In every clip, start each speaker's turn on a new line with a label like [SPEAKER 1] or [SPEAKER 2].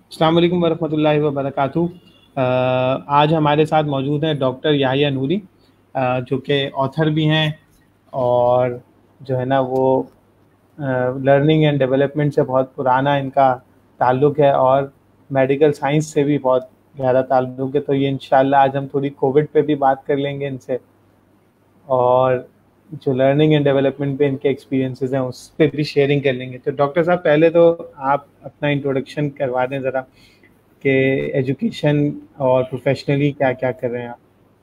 [SPEAKER 1] السلام علیکم ورحمۃ اللہ وبرکاتہ۔ آج ہمارے ساتھ موجود ہیں ڈاکٹر یحییٰ نوری، جو کہ آتھر بھی ہیں اور جو ہے نا وہ لرننگ اینڈ ڈیولپمنٹ سے بہت پرانا ان کا تعلق ہے اور میڈیکل سائنس سے بھی بہت گہرا تعلق ہے۔ تو یہ انشاءاللہ آج ہم تھوڑی کووڈ پہ بھی بات کر لیں گے ان سے، اور جو لرننگ اینڈ ڈیولپمنٹ پہ ان کے ایکسپیرینسز ہیں اس پہ بھی شیئرنگ کر لیں گے۔ تو ڈاکٹر صاحب پہلے تو آپ اپنا انٹروڈکشن کروا دیں ذرا کہ ایجوکیشن اور پروفیشنلی کیا کیا کر رہے ہیں آپ۔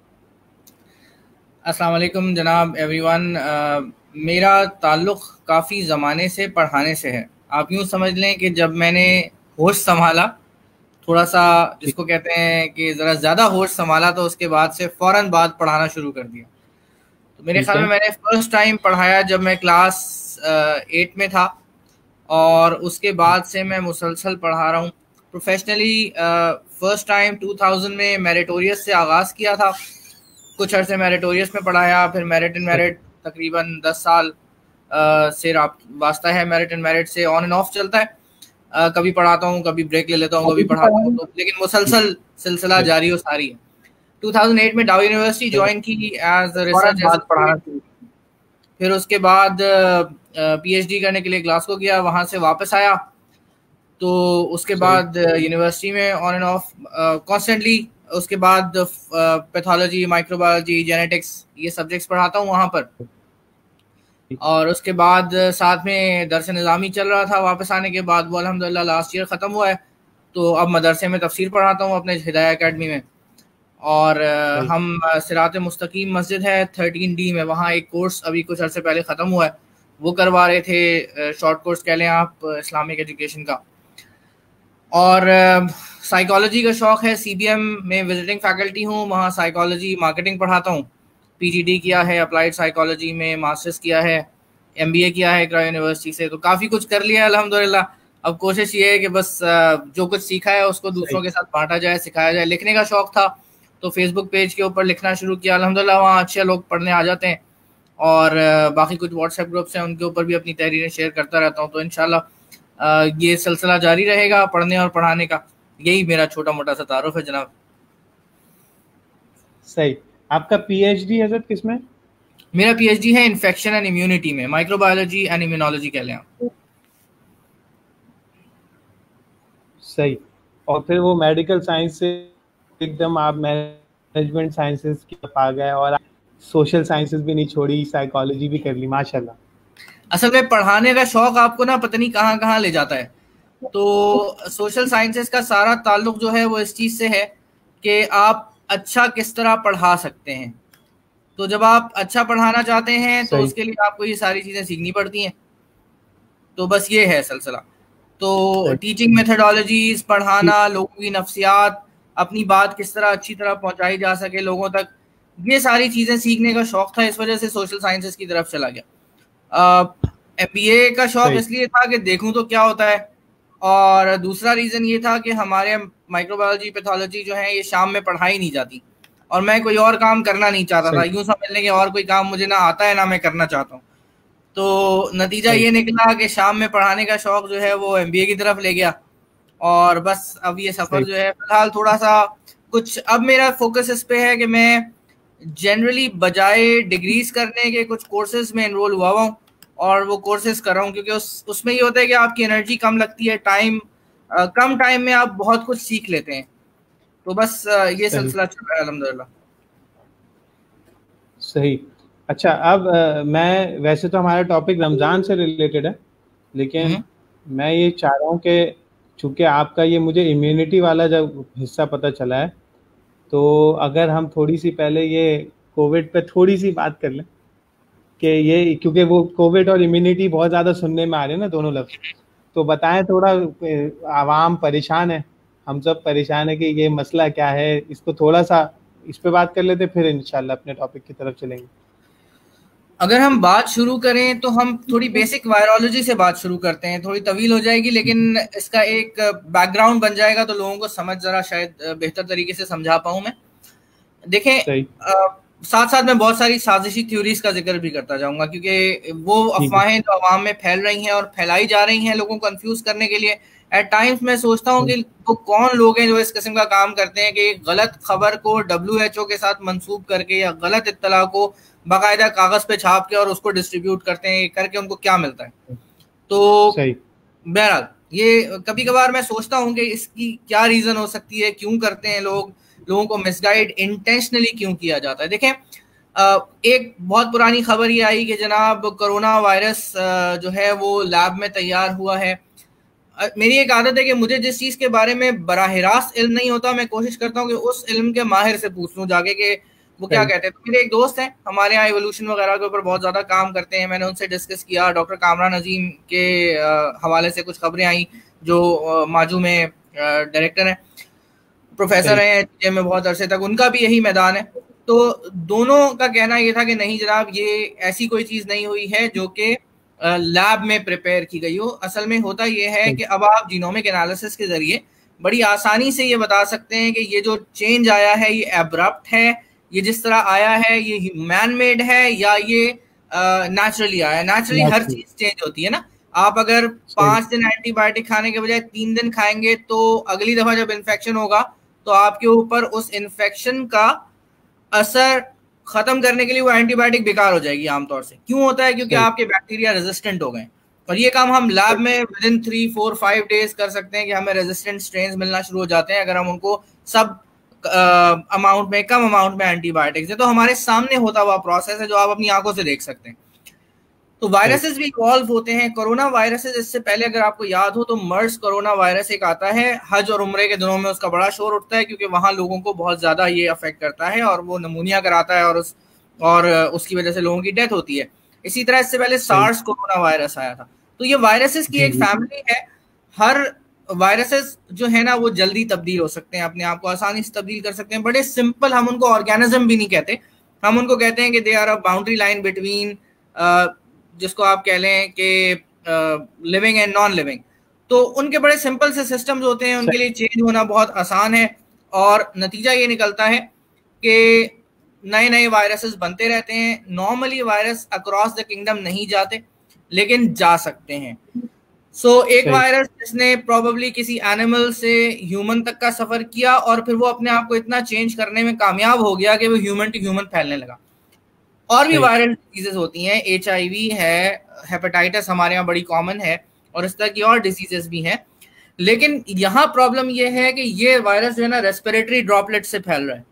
[SPEAKER 2] السلام علیکم جناب ایوری ون۔ میرا تعلق کافی زمانے سے پڑھانے سے ہے۔ آپ یوں سمجھ لیں کہ جب میں نے ہوش سنبھالا، تھوڑا سا جس کو کہتے ہیں کہ ذرا زیادہ ہوش سنبھالا، تو اس کے بعد سے فوراً بعد پڑھانا شروع کر دیا۔ تو میرے خیال میں نے فرسٹ ٹائم پڑھایا جب میں کلاس 8 میں تھا، اور اس کے بعد سے میں مسلسل پڑھا رہا ہوں۔ پروفیشنلی فرسٹ ٹائم 2000 میں میریٹوریس سے آغاز کیا تھا، کچھ عرصے میریٹوریس میں پڑھایا، پھر میرٹ اینڈ میرٹ تقریباً 10 سال سے واسطہ ہے۔ میرٹ اینڈ میرٹ سے آن اینڈ آف چلتا ہے، کبھی پڑھاتا ہوں، کبھی بریک لے لیتا ہوں، کبھی پڑھاتا ہوں، لیکن مسلسل سلسلہ جاری و ساری ہے۔ 2008 میں ڈاؤ یونیورسٹی جوائن کی ایز ریسرچ اسسٹنٹ، پھر اس کے بعد پی ایچ ڈی کرنے کے لیے گلاسکو گیا، وہاں سے واپس آیا، تو اس کے بعد یونیورسٹی میں آن اینڈ آف کانسٹنٹلی، اس کے بعد پیتھولوجی، مائکرو بایولوجی، جینیٹکس، یہ سبجیکٹس پڑھاتا ہوں وہاں پر، اور اس کے بعد ساتھ میں درس نظامی چل رہا تھا۔ واپس آنے کے بعد وہ الحمدللہ لاسٹ ایئر ختم ہوا ہے، تو اب مدرسے میں تفسیر پڑھاتا ہوں اپنے ہدایہ اکیڈمی میں، اور ہم صراط مستقیم مسجد ہے 13D میں، وہاں ایک کورس ابھی کچھ عرصے پہلے ختم ہوا ہے، وہ کروا رہے تھے، شارٹ کورس کہہ لیں آپ اسلامک ایجوکیشن کا۔ اور سائیکالوجی کا شوق ہے، سی بی ایم میں وزٹنگ فیکلٹی ہوں، وہاں سائیکالوجی مارکیٹنگ پڑھاتا ہوں۔ پی جی ڈی کیا ہے اپلائیڈ سائیکالوجی میں، ماسٹرز کیا ہے، ایم بی اے کیا ہے اقرا یونیورسٹی سے، تو کافی کچھ کر لیا ہے الحمدللہ۔ اب کوشش یہ ہے کہ بس جو کچھ سیکھا ہے اس کو دوسروں کے ساتھ بانٹا جائے، سکھایا جائے۔ لکھنے کا شوق تھا تو فیس بک پیج کے اوپر لکھنا شروع کیا، الحمدللہ وہاں اچھے لوگ پڑھنے آ جاتے ہیں، اور باقی کچھ واٹس ایپ گروپس ہیں ان کے اوپر بھی اپنی تحریریں شیئر کرتا رہتا ہوں۔ تو انشاءاللہ یہ سلسلہ جاری رہے گا پڑھنے اور پڑھانے کا۔ یہی میرا چھوٹا موٹا سا تعارف ہے جناب۔
[SPEAKER 1] صحیح۔ آپ کا پی ایچ ڈی حضرت کس میں؟
[SPEAKER 2] میرا پی ایچ ڈی ہے انفیکشن اینڈ امیونٹی میں، مائکرو بایولوجی اینڈ امیونالوجی کہہ لیں آپ۔
[SPEAKER 1] صحیح۔ اور پھر وہ میڈیکل سائنس سے ایک دم آپ مینجمنٹ سائنسز کی طرف آ گئے، اور سوشل سائنسز بھی نہیں چھوڑی، سائیکالوجی بھی کر لی، ماشاءاللہ۔
[SPEAKER 2] اصل میں پڑھانے کا شوق آپ کو نا پتہ نہیں کہاں کہاں لے جاتا ہے۔ تو سوشل سائنسز کا سارا تعلق جو ہے وہ اس چیز سے ہے کہ آپ اچھا کس طرح پڑھا سکتے ہیں۔ تو جب آپ اچھا پڑھانا چاہتے ہیں تو اس کے لیے آپ کو یہ ساری چیزیں سیکھنی پڑتی ہیں۔ تو بس یہ ہے سلسلہ۔ تو ٹیچنگ میتھڈالوجیز، پڑھانا، لوگوں کی نفسیات، اپنی بات کس طرح اچھی طرح پہنچائی جا سکے لوگوں تک، یہ ساری چیزیں سیکھنے کا شوق تھا، اس وجہ سے سوشل سائنسز کی طرف چلا گیا۔ ایم بی اے کا شوق اس لیے تھا کہ دیکھوں تو کیا ہوتا ہے، اور دوسرا ریزن یہ تھا کہ ہمارے مائکرو بایولوجی، پیتھولوجی جو ہیں یہ شام میں پڑھائی نہیں جاتی، اور میں کوئی اور کام کرنا نہیں چاہتا تھا۔ یوں سمجھ لیں کہ اور کوئی کام مجھے نہ آتا ہے نہ میں کرنا چاہتا ہوں۔ تو نتیجہ یہ نکلا کہ شام میں پڑھانے کا شوق جو ہے وہ ایم بی اے کی طرف لے گیا، اور بس اب یہ سفر جو ہے فی الحال تھوڑا سا کچھ، اب میرا فوکس اس پہ ہے کہ میں جنرلی بجائے ڈگریز کرنے کے کچھ کورسز میں انرول ہوا ہوں، اور وہ کورسز کر رہا ہوں، کیونکہ اس میں یہ ہوتا ہے کہ آپ کی انرجی کم لگتی ہے، کم ٹائم میں آپ بہت کچھ سیکھ لیتے ہیں۔ تو بس یہ سلسلہ چل رہا ہے الحمدللہ۔
[SPEAKER 1] صحیح۔ اچھا، اب میں ویسے تو ہمارا ٹاپک رمضان سے ریلیٹڈ ہے، لیکن میں یہ چاہ رہا ہوں کہ چونکہ آپ کا یہ مجھے امیونٹی والا جب حصہ پتہ چلا ہے، تو اگر ہم تھوڑی سی پہلے یہ کووڈ پہ تھوڑی سی بات کر لیں کہ یہ، کیونکہ وہ کووڈ اور امیونٹی بہت زیادہ سننے میں آ رہے ہیں نا دونوں لفظ، تو بتائیں تھوڑا، عوام پریشان ہے، ہم سب پریشان ہے کہ یہ مسئلہ کیا ہے، اس کو تھوڑا سا اس پہ بات کر لیتے، پھر انشاءاللہ اپنے ٹاپک کی طرف چلیں گے۔
[SPEAKER 2] اگر ہم بات شروع کریں تو ہم تھوڑی بیسک وائرولوجی سے بات شروع کرتے ہیں، تھوڑی طویل ہو جائے گی لیکن اس کا ایک بیک گراؤنڈ بن جائے گا تو لوگوں کو سمجھ ذرا شاید بہتر طریقے سے سمجھا پاؤں میں۔ دیکھیں، ساتھ ساتھ میں بہت ساری سازشی تھیوریز کا ذکر بھی کرتا جاؤں گا، کیونکہ وہ افواہیں جو عوام میں پھیل رہی ہیں اور پھیلائی جا رہی ہیں لوگوں کو کنفیوز کرنے کے لیے، ایٹ ٹائمس میں سوچتا ہوں کہ وہ کون لوگ ہیں جو اس قسم کا کام کرتے ہیں کہ غلط خبر کو WHO کے ساتھ منسوب کر کے یا غلط اطلاع کو باقاعدہ کاغذ پہ چھاپ کے اور اس کو ڈسٹریبیوٹ کرتے ہیں, کر کے ان کو کیا ملتا ہے. تو بہرحال یہ کبھی کبھار میں سوچتا ہوں کہ اس کی کیا ریزن ہو سکتی ہے, کیوں کرتے ہیں لوگوں کو مس گائیڈ انٹینشنلی کیوں کیا جاتا ہے. دیکھیں ایک بہت پرانی خبر یہ آئی کہ جناب کرونا وائرس جو ہے وہ لیب میں تیار ہوا ہے. میری ایک عادت ہے کہ مجھے جس چیز کے بارے میں براہ راست علم نہیں ہوتا میں کوشش کرتا ہوں کہ اس علم کے ماہر سے پوچھ لوں جا کے کہ وہ کیا کہتے ہیں. تو میرے ایک دوست ہیں ہمارے یہاں ایوولوشن وغیرہ کے اوپر بہت زیادہ کام کرتے ہیں, میں نے ان سے ڈسکس کیا. ڈاکٹر کامران عظیم کے حوالے سے کچھ خبریں آئیں جو ماجو میں ڈائریکٹر ہیں, پروفیسر ہیں میں بہت عرصے تک, ان کا بھی یہی میدان ہے. تو دونوں کا کہنا یہ تھا کہ نہیں جناب یہ ایسی کوئی چیز نہیں ہوئی ہے جو کہ لیب میں پریپیئر کی گئی ہو. اصل میں ہوتا یہ ہے کہ اب آپ جینومک انالیسس کے ذریعے بڑی آسانی سے یہ بتا سکتے ہیں کہ یہ جو چینج آیا ہے یہ ایبرپٹ ہے, یہ جس طرح آیا ہے یہ مین میڈ ہے یا یہ نیچرلی آیا ہے. نیچرلی ہر چیز چینج ہوتی ہے نا. آپ اگر 5 دن اینٹی بایوٹک کھانے کے بجائے 3 دن کھائیں گے تو اگلی دفعہ جب انفیکشن ہوگا تو آپ کے اوپر اس انفیکشن کا اثر ختم کرنے کے لیے وہ اینٹی بایوٹک بیکار ہو جائے گی عام طور سے. کیوں ہوتا ہے؟ کیونکہ آپ کے بیکٹیریا ریزسٹنٹ ہو گئے, اور یہ کام ہم لیب میں ودن 3, 4, 5 days کر سکتے ہیں کہ ہمیں ریزسٹنٹ اسٹرینز ملنا شروع ہو جاتے ہیں اگر ہم ان کو سب اماؤنٹ میں, کم اماؤنٹ میں اینٹی بایوٹکس ہیں. تو ہمارے سامنے ہوتا ہوا پروسیس ہے جو آپ اپنی آنکھوں سے دیکھ سکتے ہیں. تو وائرسز بھی ایوالو ہوتے ہیں. کرونا وائرسز اس سے پہلے اگر آپ کو یاد ہو تو مرس کرونا وائرس ایک آتا ہے, حج اور عمرے کے دنوں میں اس کا بڑا شور اٹھتا ہے کیونکہ وہاں لوگوں کو بہت زیادہ یہ افیکٹ کرتا ہے اور وہ نمونیا کراتا ہے اور اس کی وجہ سے لوگوں کی ڈیتھ ہوتی ہے. اسی طرح اس سے پہلے سارس کرونا وائرس آیا تھا. تو یہ وائرسز کی ایک فیملی ہے. ہر وائرسز جو ہے نا وہ جلدی تبدیل ہو سکتے ہیں, اپنے آپ کو آسانی سے تبدیل کر سکتے ہیں. بڑے سمپل, ہم ان کو آرگینزم بھی نہیں کہتے, ہم ان کو کہتے ہیں کہ they are a boundary line between, جس کو آپ کہہ لیں کہ لیونگ اینڈ نان لیونگ. تو ان کے بڑے سمپل سے سسٹمز ہوتے ہیں, ان کے لیے چینج ہونا بہت آسان ہے, اور نتیجہ یہ نکلتا ہے کہ نئے نئے وائرسز بنتے رہتے ہیں. Normally virus across the kingdom نہیں جاتے لیکن جا سکتے ہیں. ایک وائرس جس نے پروبیبلی کسی اینیمل سے ہیومن تک کا سفر کیا اور پھر وہ اپنے آپ کو اتنا چینج کرنے میں کامیاب ہو گیا کہ وہ ہیومن ٹو ہیومن پھیلنے لگا. اور بھی وائرل ڈیزیز ہوتی ہیں, HIV ہے, ہیپاٹائٹس ہمارے یہاں بڑی کامن ہے, اور اس طرح کی اور ڈیزیزز بھی ہیں. لیکن یہاں پرابلم یہ ہے کہ یہ وائرس جو ہے نا ریسپیریٹری ڈراپلیٹ سے پھیل رہا ہے.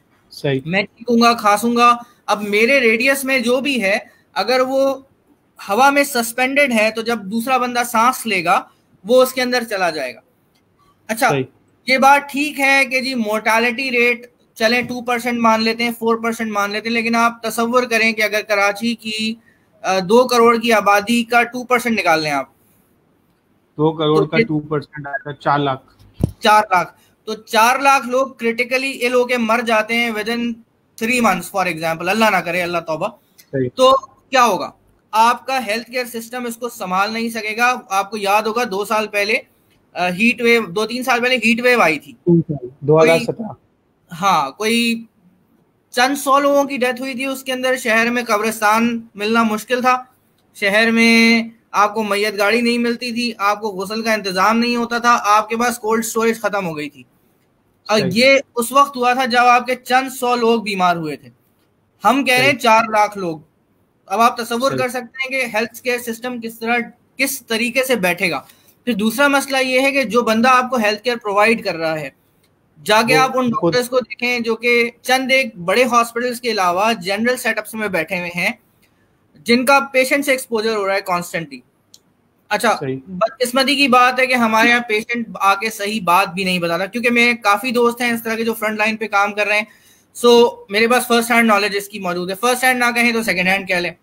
[SPEAKER 2] میں چیکوں گا, کھانسوں گا, اب میرے ریڈیس میں جو بھی ہے اگر وہ ہوا میں سسپینڈڈ ہے تو جب دوسرا بندہ سانس لے گا وہ اس کے اندر چلا جائے گا. اچھا یہ بات ٹھیک ہے کہ جی مورٹالٹی ریٹ چلیں 2% مان لیتے ہیں, 4% مان لیتے ہیں, لیکن آپ تصور کریں کہ اگر کراچی کی 2 کروڑ کی آبادی کا 2% نکال لیں آپ,
[SPEAKER 1] 2 کروڑ کا 2% آتا ہے 4 لاکھ.
[SPEAKER 2] 4 لاکھ, تو 4 لاکھ لوگ کریٹیکلی ال ہو کے مر جاتے ہیں ودن 3 months فار ایگزامپل, اللہ نہ کرے, اللہ توبہ. تو کیا ہوگا؟ آپ کا ہیلتھ کیئر سسٹم اس کو سنبھال نہیں سکے گا. آپ کو یاد ہوگا 2 سال پہلے ہیٹ ویو, 2-3 سال پہلے ہیٹ ویو آئی تھی
[SPEAKER 1] 2017.
[SPEAKER 2] ہاں, کوئی چند 100 لوگوں کی ڈیتھ ہوئی تھی. اس کے اندر شہر میں قبرستان ملنا مشکل تھا, شہر میں آپ کو میت گاڑی نہیں ملتی تھی, آپ کو غسل کا انتظام نہیں ہوتا تھا, آپ کے پاس کولڈ سٹوریج ختم ہو گئی تھی. اور یہ اس وقت ہوا تھا جب آپ کے چند 100 لوگ بیمار ہوئے تھے. ہم کہہ رہے ہیں 4 لاکھ لوگ. اب آپ تصور کر سکتے ہیں کہ ہیلتھ کیئر سسٹم کس طریقے سے بیٹھے گا. پھر دوسرا مسئلہ یہ ہے کہ جو بندہ آپ کو ہیلتھ کیئر پرووائڈ کر رہا ہے, جا کے آپ ان ڈاکٹرز کو دیکھیں جو کہ چند ایک بڑے ہاسپٹلس کے علاوہ جنرل سیٹ اپس میں بیٹھے ہوئے ہیں, جن کا پیشنٹ سے ایکسپوجر ہو رہا ہے کانسٹنٹلی. اچھا بدقسمتی کی بات ہے کہ ہمارے یہاں پیشنٹ آ کے صحیح بات بھی نہیں بتاتا, کیونکہ میرے کافی دوست ہیں اس طرح کے جو فرنٹ لائن پہ کام کر رہے ہیں. میرے پاس فرسٹ ہینڈ نالج اس کی موجود ہے. فرسٹ ہینڈ نہ کہیں تو سیکنڈ ہینڈ کہہ لیں.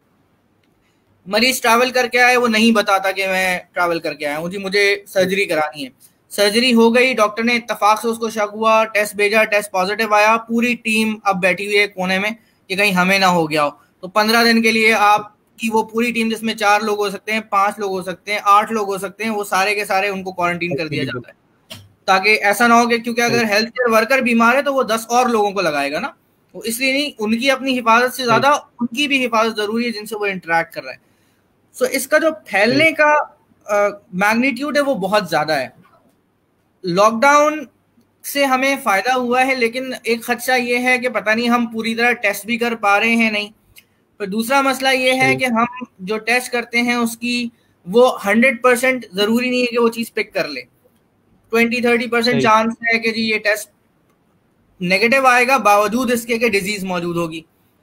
[SPEAKER 2] مریض ٹریول کر کے آئے, وہ نہیں بتاتا کہ میں ٹریول کر کے آیا ہوں, جی مجھے سرجری کرانی ہے. سرجری ہو گئی, ڈاکٹر نے اتفاق سے اس کو شک ہوا, ٹیسٹ بھیجا, ٹیسٹ پازیٹیو آیا, پوری ٹیم اب بیٹھی ہوئی ہے کونے میں کہ کہیں ہمیں نہ ہو گیا ہو. تو 15 دن کے لیے آپ کی وہ پوری ٹیم, جس میں 4 لوگ ہو سکتے ہیں, 5 لوگ ہو سکتے ہیں, 8 لوگ ہو سکتے ہیں, وہ سارے کے سارے ان کو کوارنٹین کر دیا جاتا ہے, تاکہ ایسا نہ ہو کہ کیونکہ اگر ہیلتھ کیئر ورکر بیمار ہے تو وہ 10 اور لوگوں کو لگائے گا نا. وہ اس لیے نہیں, ان کی اپنی حفاظت سے زیادہ ان کی بھی حفاظت ضروری ہے جن سے وہ انٹریکٹ کر رہا ہے. اس کا جو پھیلنے کا میگنیٹیوڈ ہے وہ بہت زیادہ ہے. لاک ڈاؤن سے ہمیں فائدہ ہوا ہے، لیکن ایک خدشہ یہ ہے کہ پتہ نہیں ہم پوری طرح ٹیسٹ بھی کر پا رہے ہیں نہیں. پھر دوسرا مسئلہ یہ ہے کہ ہم جو ٹیسٹ کرتے ہیں اس کی وہ 100% ضروری نہیں ہے کہ وہ چیز پک کر لے. 20-30% چانس ہے کہ جی یہ ٹیسٹ نیگیٹو آئے گا باوجود اس کے کہ ڈیزیز موجود ہوگی.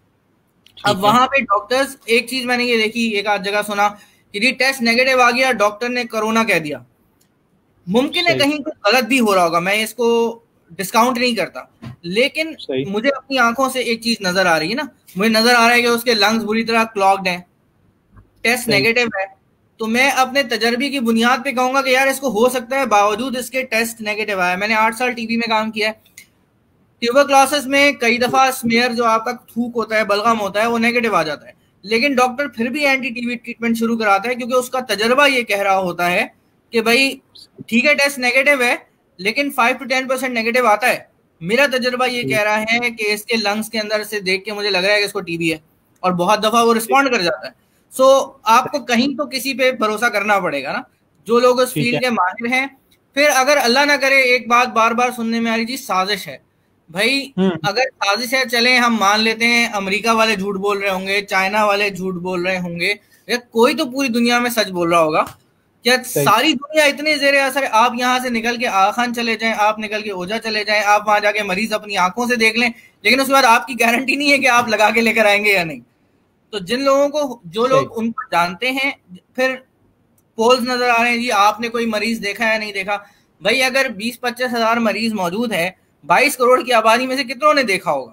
[SPEAKER 2] اب وہاں پہ ڈاکٹرز، ایک چیز میں نے یہ دیکھی، ایک آدھ جگہ سنا کہ جی ٹیسٹ نیگیٹو آ گیا، ڈاکٹر نے کرونا کہہ دیا. ممکن ہے کہیں کچھ غلط بھی ہو رہا ہوگا، میں اس کو ڈسکاؤنٹ نہیں کرتا، لیکن مجھے اپنی آنکھوں سے ایک چیز نظر آ رہی ہے نا، مجھے نظر آ رہا ہے کہ اس کے لنگز بری طرح کلاگڈ ہیں، ٹیسٹ نیگیٹو ہے، تو میں اپنے تجربے کی بنیاد پہ کہوں گا کہ یار اس کو ہو سکتا ہے باوجود اس کے ٹیسٹ نیگیٹو آیا. میں نے 8 سال ٹی وی میں کام کیا ہے، ٹیوبر کلاسز میں کئی دفعہ اسمیئر جو آپ کا تھوک ہوتا ہے، بلغم ہوتا ہے، وہ نیگیٹو آ جاتا ہے، لیکن ڈاکٹر پھر بھی اینٹی ٹی وی ٹریٹمنٹ شروع کراتا ہے کیونکہ اس کا تجربہ یہ کہہ رہا ہوتا ہے کہ بھائی ٹھیک ہے ٹیسٹ نیگیٹو ہے لیکن 5-10% نیگیٹو آتا ہے. میرا تجربہ یہ کہہ رہا ہے کہ اس کے لنگس کے اندر سے دیکھ کے مجھے لگ رہا ہے کہ اس کو ٹی بی ہے، اور بہت دفعہ وہ رسپونڈ کر جاتا ہے. سو آپ کو کہیں تو کسی پہ بھروسہ کرنا پڑے گا نا، جو لوگ اس فیلڈ کے ماہر ہیں. پھر اگر اللہ نہ کرے، ایک بات بار بار سننے میں آ رہی تھی، سازش ہے. بھائی اگر سازش ہے چلیں ہم مان لیتے ہیں، امریکہ والے جھوٹ بول رہے ہوں گے، چائنا والے جھوٹ بول رہے ہوں گے، کوئی تو پوری دنیا میں سچ بول رہا ہوگا. کیا ساری دنیا اتنے زیر اثر ہے؟ آپ یہاں سے نکل کے آغا خان چلے جائیں، آپ نکل کے اوجھا چلے جائیں، آپ وہاں جا کے مریض اپنی آنکھوں سے دیکھ لیں، لیکن اس کے بعد آپ کی گارنٹی نہیں ہے کہ آپ لگا کے لے کر آئیں گے یا نہیں. تو جن لوگوں کو، جو لوگ ان کو جانتے ہیں، پھر پولز نظر آ رہے ہیں جی آپ نے کوئی مریض دیکھا یا نہیں دیکھا. بھائی اگر 20-25 ہزار مریض موجود ہے، 22 کروڑ کی آبادی میں سے کتنوں نے دیکھا ہوگا؟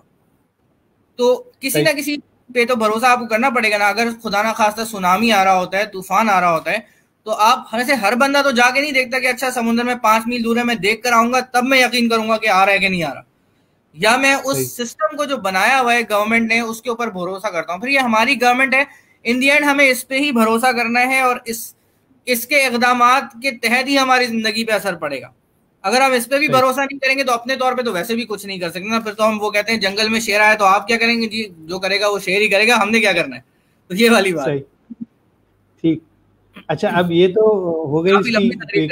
[SPEAKER 2] تو کسی نہ کسی پہ تو بھروسہ آپ کو کرنا پڑے گا نا. اگر خدا نہ خواستہ سونامی آ رہا ہوتا ہے، طوفان آ رہا ہوتا ہے، تو آپ ایسے ہر بندہ تو جا کے نہیں دیکھتا کہ اچھا سمندر میں 5 میل دور ہے، میں دیکھ کر آؤں گا تب میں یقین کروں گا کہ آ رہا ہے کہ نہیں آ رہا، یا میں اس سسٹم کو جو بنایا ہوا ہے گورنمنٹ نے اس کے اوپر بھروسہ کرتا ہوں. پھر یہ ہماری گورنمنٹ ہے، ان دی اینڈ ہمیں اس پہ ہی بھروسہ کرنا ہے، اور اس کے اقدامات کے تحت ہی ہماری زندگی پہ اثر پڑے گا. اگر ہم اس پہ بھی بھروسہ نہیں کریں گے تو اپنے طور پہ تو ویسے بھی کچھ نہیں کر سکتے نا. پھر تو ہم وہ کہتے ہیں جنگل میں شیر آیا تو آپ کیا کریں گے؟ جی جو کرے گا وہ شیر ہی کرے گا، ہم نے کیا کرنا ہے. تو یہ والی بات.
[SPEAKER 1] ٹھیک. اچھا اب یہ تو ہو گئی اس کی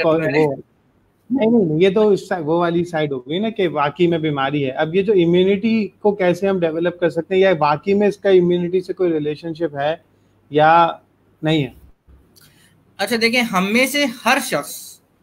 [SPEAKER 1] نہیں یہ تو وہ والی سائڈ ہو گئی نا کہ واقعی میں بیماری ہے. اب یہ جو امیونٹی کو کیسے ہم ڈیولپ کر سکتے ہیں، یا واقعی میں اس کا امیونٹی سے کوئی ریلیشن شپ ہے یا نہیں ہے؟
[SPEAKER 2] اچھا دیکھیں، ہم میں سے ہر شخص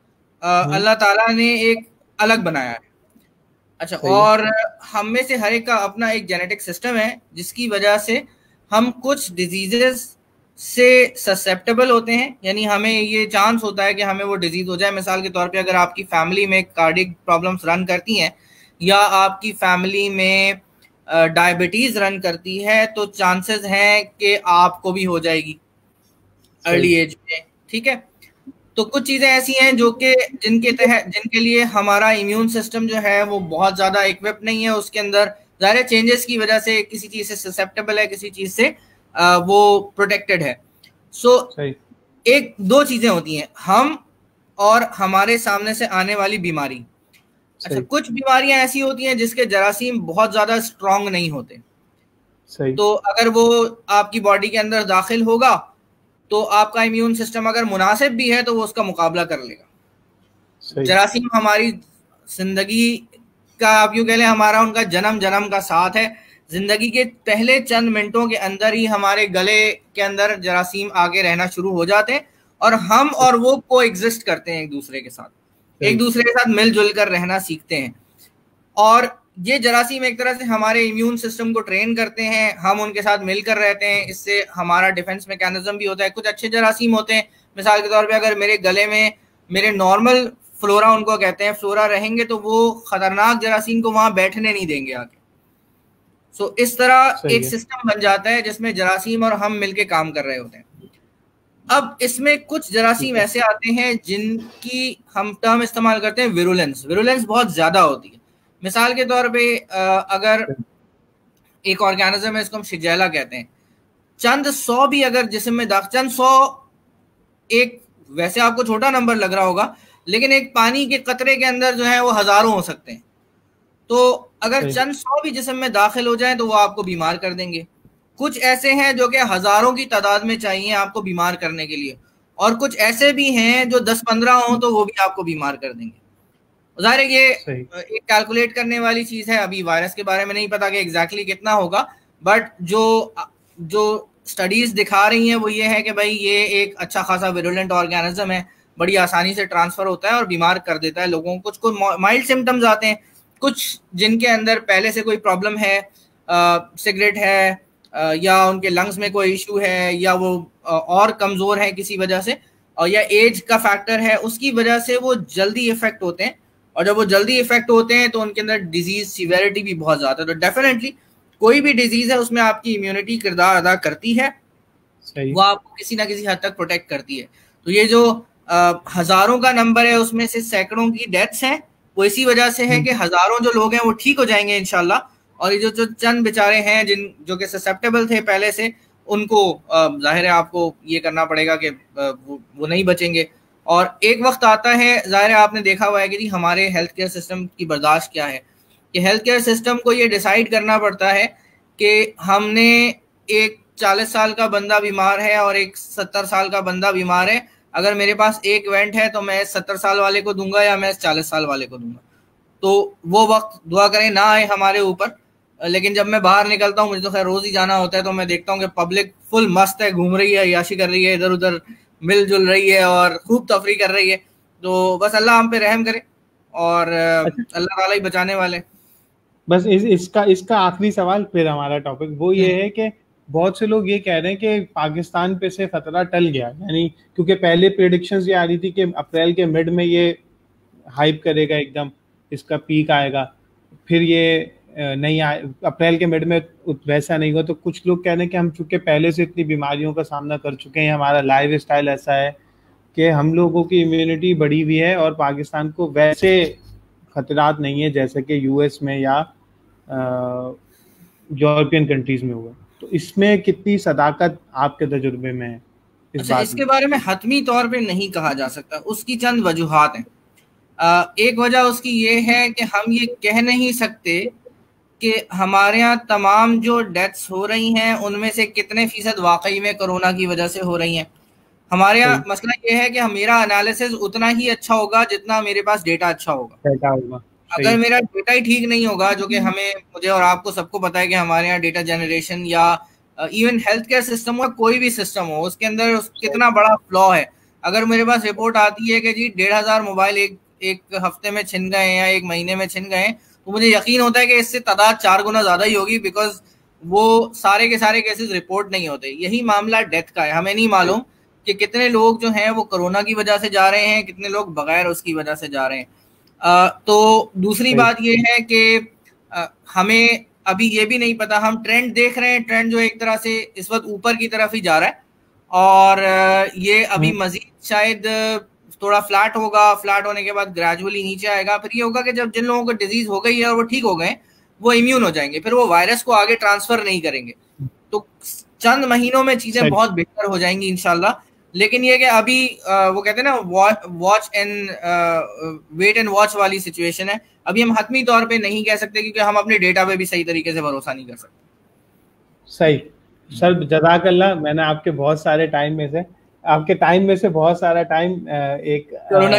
[SPEAKER 2] اللہ تعالیٰ نے ایک الگ بنایا ہے. اچھا، اور ہم میں سے ہر ایک کا اپنا ایک جینیٹک سسٹم ہے جس کی وجہ سے ہم کچھ ڈیزیزز سے سسیپٹیبل ہوتے ہیں، یعنی ہمیں یہ چانس ہوتا ہے کہ ہمیں وہ ڈیزیز ہو جائے. مثال کے طور پہ اگر آپ کی فیملی میں کارڈک پرابلمس رن کرتی ہیں، یا آپ کی فیملی میں ڈائبٹیز رن کرتی ہے، تو چانسز ہیں کہ آپ کو بھی ہو جائے گی ارلی ایج میں. ٹھیک ہے، تو کچھ چیزیں ایسی ہیں جو کہ جن کے لیے ہمارا امیون سسٹم جو ہے وہ بہت زیادہ اکوپ نہیں ہے. اس کے اندر ظاہر چینجز کی وجہ سے کسی چیز سے سسیپٹیبل ہے، کسی چیز سے وہ پروٹیکٹڈ ہے. سو ایک دو چیزیں ہوتی ہیں، ہم اور ہمارے سامنے سے آنے والی بیماری. اچھا، کچھ بیماریاں ایسی ہوتی ہیں جس کے جراثیم بہت زیادہ اسٹرانگ نہیں ہوتے، تو اگر وہ آپ کی باڈی کے اندر داخل ہوگا تو آپ کا امیون سسٹم اگر مناسب بھی ہے تو وہ اس کا مقابلہ کر لے گا. جراثیم ہماری زندگی کا، آپ یوں کہہ لیں، ہمارا ان کا جنم کا ساتھ ہے. زندگی کے پہلے چند منٹوں کے اندر ہی ہمارے گلے کے اندر جراثیم آگے رہنا شروع ہو جاتے ہیں، اور ہم اور وہ کو ایگزسٹ کرتے ہیں ایک دوسرے کے ساتھ، ایک دوسرے کے ساتھ مل جل کر رہنا سیکھتے ہیں. اور یہ جراثیم ایک طرح سے ہمارے امیون سسٹم کو ٹرین کرتے ہیں، ہم ان کے ساتھ مل کر رہتے ہیں، اس سے ہمارا ڈیفنس میکینزم بھی ہوتا ہے. کچھ اچھے جراثیم ہوتے ہیں، مثال کے طور پہ اگر میرے گلے میں میرے نارمل فلورا، ان کو کہتے ہیں فلورا، رہیں گے تو وہ خطرناک جراثیم کو وہاں بیٹھنے نہیں دیں گے آگے. سو اس طرح ایک سسٹم بن جاتا ہے جس میں جراثیم اور ہم مل کے کام کر رہے ہوتے ہیں. اب اس میں کچھ جراثیم ایسے آتے ہیں جن کی ہم ٹرم استعمال کرتے ہیں ویرولنس بہت زیادہ ہوتی ہے. مثال کے طور پہ اگر ایک آرگینزم ہے، اس کو ہم شجیلا کہتے ہیں، چند سو بھی اگر جسم میں چند سو، ایک ویسے آپ کو چھوٹا نمبر لگ رہا ہوگا لیکن ایک پانی کے قطرے کے اندر جو ہے وہ ہزاروں ہو سکتے ہیں. تو اگر چند سو بھی جسم میں داخل ہو جائیں تو وہ آپ کو بیمار کر دیں گے. کچھ ایسے ہیں جو کہ ہزاروں کی تعداد میں چاہیے آپ کو بیمار کرنے کے لیے، اور کچھ ایسے بھی ہیں جو 10-15 ہوں تو وہ بھی آپ کو بیمار کر دیں گے. ظاہر ہے یہ ایک کیلکولیٹ کرنے والی چیز ہے. ابھی وائرس کے بارے میں نہیں پتا کہ ایگزیکٹلی کتنا ہوگا, بٹ جو اسٹڈیز دکھا رہی ہیں وہ یہ ہے کہ بھائی یہ ایک اچھا خاصا ویرولنٹ آرگینزم ہے, بڑی آسانی سے ٹرانسفر ہوتا ہے اور بیمار کر دیتا ہے لوگوں کو. کچھ کو مائلڈ سمٹمز آتے ہیں, کچھ جن کے اندر پہلے سے کوئی پرابلم ہے, سگریٹ ہے یا ان کے لنگس میں کوئی ایشو ہے یا وہ اور کمزور ہے کسی وجہ سے, یا ایج کا فیکٹر ہے, اس کی وجہ سے وہ جلدی افیکٹ ہوتے ہیں. اور جب وہ جلدی افیکٹ ہوتے ہیں تو ان کے اندر ڈیزیز سیویرٹی بھی بہت زیادہ ہے. تو ڈیفینیٹلی کوئی بھی ڈیزیز ہے اس میں آپ کی امیونٹی کردار ادا کرتی ہے, وہ آپ کو کسی نہ کسی حد تک پروٹیکٹ کرتی ہے. تو یہ جو ہزاروں کا نمبر ہے اس میں سے سینکڑوں کی ڈیتھس ہیں, وہ اسی وجہ سے ہے کہ ہزاروں جو لوگ ہیں وہ ٹھیک ہو جائیں گے انشاءاللہ, اور یہ جو چند بیچارے ہیں جو کہ سسیپٹیبل تھے پہلے سے, ان کو ظاہر ہے آپ کو یہ کرنا پڑے گا کہ وہ نہیں بچیں گے. اور ایک وقت آتا ہے, ظاہر ہے آپ نے دیکھا ہوا ہے کہ جی ہمارے ہیلتھ کیئر سسٹم کی برداشت کیا ہے, کہ ہیلتھ کیئر سسٹم کو یہ ڈیسائیڈ کرنا پڑتا ہے کہ ہم نے ایک 40 سال کا بندہ بیمار ہے اور ایک 70 سال کا بندہ بیمار ہے, اگر میرے پاس ایک ایونٹ ہے تو میں 70 سال والے کو دوں گا یا میں 40 سال والے کو دوں گا. تو وہ وقت دعا کریں نہ آئے ہمارے اوپر. لیکن جب میں باہر نکلتا ہوں, مجھے تو خیر روز ہی جانا ہوتا ہے, تو میں دیکھتا ہوں کہ پبلک فل مست ہے, گھوم رہی ہے, عیاشی کر رہی ہے, ادھر ادھر مل جل رہی ہے اور خوب تفریح کر رہی ہے. تو بس اللہ ہم پہ رحم کرے اور اللہ تعالیٰ ہی بچانے والے.
[SPEAKER 1] بس اس کا آخری سوال پھر ہمارا ٹاپک وہ یہ ہے کہ بہت سے لوگ یہ کہہ رہے ہیں کہ پاکستان پہ سے خطرہ ٹل گیا, یعنی کیونکہ پہلے پریڈکشنز یہ آ رہی تھی کہ اپریل کے مڈ میں یہ ہائپ کرے گا, ایک دم اس کا پیک آئے گا, پھر یہ نہیں آئے, اپریل کے مڈ میں ویسا نہیں ہوا. تو کچھ لوگ کہہ رہے ہیں کہ ہم چونکہ پہلے سے اتنی بیماریوں کا سامنا کر چکے ہیں, ہمارا لائف اسٹائل ایسا ہے کہ ہم لوگوں کی امیونٹی بڑھی ہوئی ہے اور پاکستان کو ویسے خطرات نہیں ہے جیسے کہ یو ایس میں یا یورپین کنٹریز میں ہوا. تو اس میں کتنی صداقت آپ کے تجربے میں ہے؟
[SPEAKER 2] اس کے بارے میں حتمی طور پہ نہیں کہا جا سکتا, اس کی چند وجوہات ہیں. ایک وجہ اس کی یہ ہے کہ ہم یہ کہہ نہیں سکتے کہ ہمارے یہاں تمام جو ڈیتھس ہو رہی ہیں ان میں سے کتنے فیصد واقعی میں کرونا کی وجہ سے ہو رہی ہیں. ہمارے یہاں مسئلہ یہ ہے کہ میرا انالیسز اتنا ہی اچھا ہوگا جتنا میرے پاس ڈیٹا اچھا ہوگا. اگر میرا ڈیٹا ہی ٹھیک نہیں ہوگا, جو کہ مجھے اور آپ کو سب کو پتا ہے کہ ہمارے یہاں ڈیٹا جنریشن یا ایون ہیلتھ کیئر سسٹم ہو, کوئی بھی سسٹم ہو, اس کے اندر کتنا بڑا فلا ہے. اگر میرے پاس رپورٹ آتی ہے کہ جی 1500 موبائل ایک ہفتے میں چھن گئے ہیں یا ایک مہینے میں چھن گئے ہیں, تو مجھے یقین ہوتا ہے کہ اس سے تعداد 4 گنا زیادہ ہی ہوگی, بیکاز وہ سارے کے سارے کیسز رپورٹ نہیں ہوتے. یہی معاملہ ڈیتھ کا ہے. ہمیں نہیں معلوم کہ کتنے لوگ جو ہیں وہ کرونا کی وجہ سے جا رہے ہیں, کتنے لوگ بغیر اس کی وجہ سے جا رہے ہیں. تو دوسری بات یہ ہے کہ ہمیں ابھی یہ بھی نہیں پتا, ہم ٹرینڈ دیکھ رہے ہیں, ٹرینڈ جو ایک طرح سے اس وقت اوپر کی طرف ہی جا رہا ہے, اور یہ ابھی مزید شاید تھوڑا فلیٹ ہوگا, فلیٹ ہونے کے بعد گریجولی نیچے آئے گا. پھر یہ ہوگا کہ جب جن لوگوں کو ڈیزیز ہو گئی ہے اور وہ ٹھیک ہو گئے, وہ امیون ہو جائیں گے, پھر وہ وائرس کو آگے ٹرانسفر نہیں کریں گے. تو چند مہینوں میں چیزیں بہت بہتر ہو جائیں گی انشاءاللہ. لیکن یہ کہ ابھی وہ کہتے ہیں نا watch and wait and watch والی سچویشن ہے. ابھی ہم حتمی طور پہ نہیں کہہ سکتے کیونکہ ہم اپنے ڈیٹا پہ بھی صحیح طریقے سے بھروسہ نہیں کر سکتے.
[SPEAKER 1] صحیح سر, جزاک اللہ. میں نے آپ کے بہت سارے ٹائم میں سے بہت سارا ٹائم ایک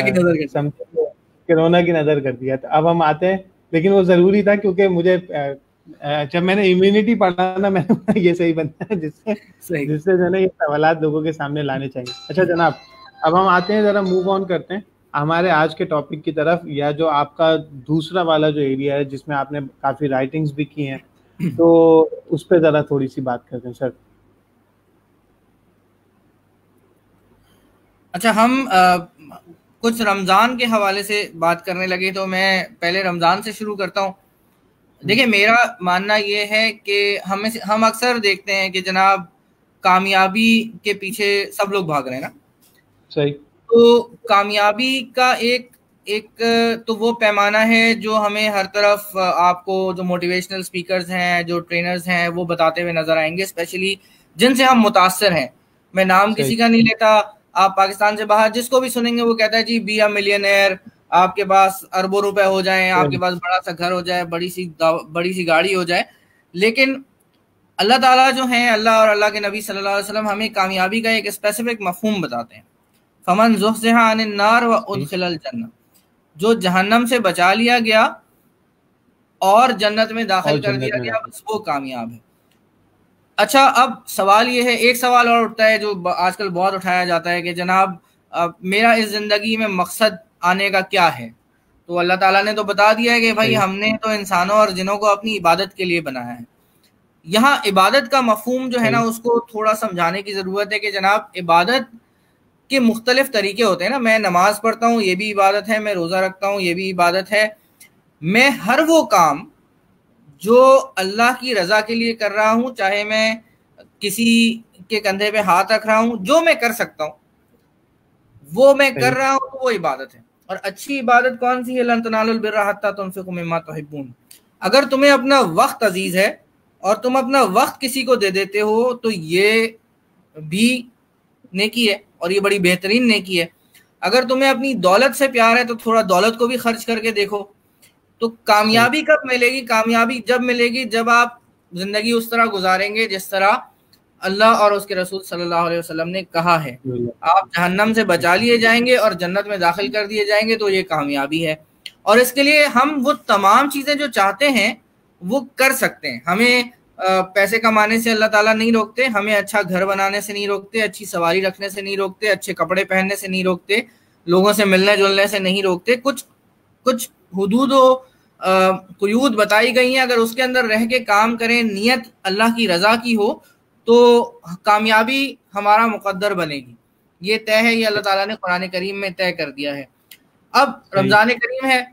[SPEAKER 1] کرونا کی نظر کر دیا. اب ہم آتے ہیں, لیکن وہ ضروری تھا کیونکہ مجھے جب میں نے امیونٹی پڑھا نا, میں نے یہ صحیح بنتا ہے جس سے جو ہے نا یہ سوالات لوگوں کے سامنے لانے چاہیے. اچھا جناب, اب ہم آتے ہیں, ذرا موو آن کرتے ہیں ہمارے آج کے ٹاپک کی طرف, یا جو آپ کا دوسرا والا جو ایریا ہے جس میں آپ نے کافی رائٹنگز بھی کی ہیں, تو اس پہ ذرا تھوڑی سی بات کرتے ہیں سر.
[SPEAKER 2] اچھا, ہم کچھ رمضان کے حوالے سے بات کرنے لگے, تو میں پہلے رمضان سے شروع کرتا ہوں. دیکھیں, میرا ماننا یہ ہے کہ ہم اکثر دیکھتے ہیں کہ جناب کامیابی کے پیچھے سب لوگ بھاگ رہے ہیں نا.
[SPEAKER 1] صحیح.
[SPEAKER 2] تو کامیابی کا ایک تو وہ پیمانہ ہے جو ہمیں ہر طرف آپ کو جو موٹیویشنل اسپیکرز ہیں, جو ٹرینرز ہیں, وہ بتاتے ہوئے نظر آئیں گے, اسپیشلی جن سے ہم متاثر ہیں. میں نام کسی کا نہیں لیتا, آپ پاکستان سے باہر جس کو بھی سنیں گے وہ کہتا ہے جی بی اے ملینئر, آپ کے پاس اربوں روپے ہو جائیں, آپ کے پاس بڑا سا گھر ہو جائے, بڑی سی گاڑی ہو جائے. لیکن اللہ تعالیٰ جو ہیں, اللہ اور اللہ کے نبی صلی اللہ علیہ وسلم ہمیں کامیابی کا ایک اسپیسیفک مفہوم بتاتے ہیں. فمن زحزح عن النار وادخل الجنہ, جو جہنم سے بچا لیا گیا اور جنت میں داخل کر دیا گیا، بس وہ کامیاب ہے۔ اچھا، اب سوال یہ ہے، ایک سوال اور اٹھتا ہے جو آج کل بہت اٹھایا جاتا ہے کہ جناب میرا اس زندگی میں مقصد آنے کا کیا ہے؟ تو اللہ تعالیٰ نے تو بتا دیا ہے کہ بھائی ہم نے تو انسانوں اور جنوں کو اپنی عبادت کے لیے بنایا ہے۔ یہاں عبادت کا مفہوم جو ہے نا اس کو تھوڑا سمجھانے کی ضرورت ہے کہ جناب عبادت کے مختلف طریقے ہوتے ہیں نا، میں نماز پڑھتا ہوں یہ بھی عبادت ہے، میں روزہ رکھتا ہوں یہ بھی عبادت ہے، میں ہر وہ کام جو اللہ کی رضا کے لیے کر رہا ہوں، چاہے میں کسی کے کندھے پہ ہاتھ رکھ رہا ہوں، جو میں کر سکتا ہوں وہ میں کر رہا ہوں، تو وہ عبادت ہے۔ اور اچھی عبادت کون سی ہے؟ لن تنالوا البر حتی تنفقوا مما تحبون۔ اگر تمہیں اپنا وقت عزیز ہے اور تم اپنا وقت کسی کو دے دیتے ہو تو یہ بھی نیکی ہے اور یہ بڑی بہترین نیکی ہے۔ اگر تمہیں اپنی دولت سے پیار ہے تو تھوڑا دولت کو بھی خرچ کر کے دیکھو۔ تو کامیابی کب ملے گی؟ کامیابی جب ملے گی جب آپ زندگی اس طرح گزاریں گے جس طرح اللہ اور اس کے رسول صلی اللہ علیہ وسلم نے کہا ہے۔ آپ جہنم سے بچا لیے جائیں گے اور جنت میں داخل کر دیے جائیں گے، تو یہ کامیابی ہے۔ اور اس کے لیے ہم وہ تمام چیزیں جو چاہتے ہیں وہ کر سکتے ہیں۔ ہمیں پیسے کمانے سے اللہ تعالیٰ نہیں روکتے، ہمیں اچھا گھر بنانے سے نہیں روکتے، اچھی سواری رکھنے سے نہیں روکتے، اچھے کپڑے پہننے سے نہیں روکتے، لوگوں سے ملنے جلنے سے نہیں روکتے۔ کچھ حدود و قیود بتائی گئی ہیں، اگر اس کے اندر رہ کے کام کریں، نیت اللہ کی رضا کی ہو، تو کامیابی ہمارا مقدر بنے گی۔ یہ طے ہے، یہ اللہ تعالیٰ نے قرآن کریم میں طے کر دیا ہے۔ اب رمضان کریم ہے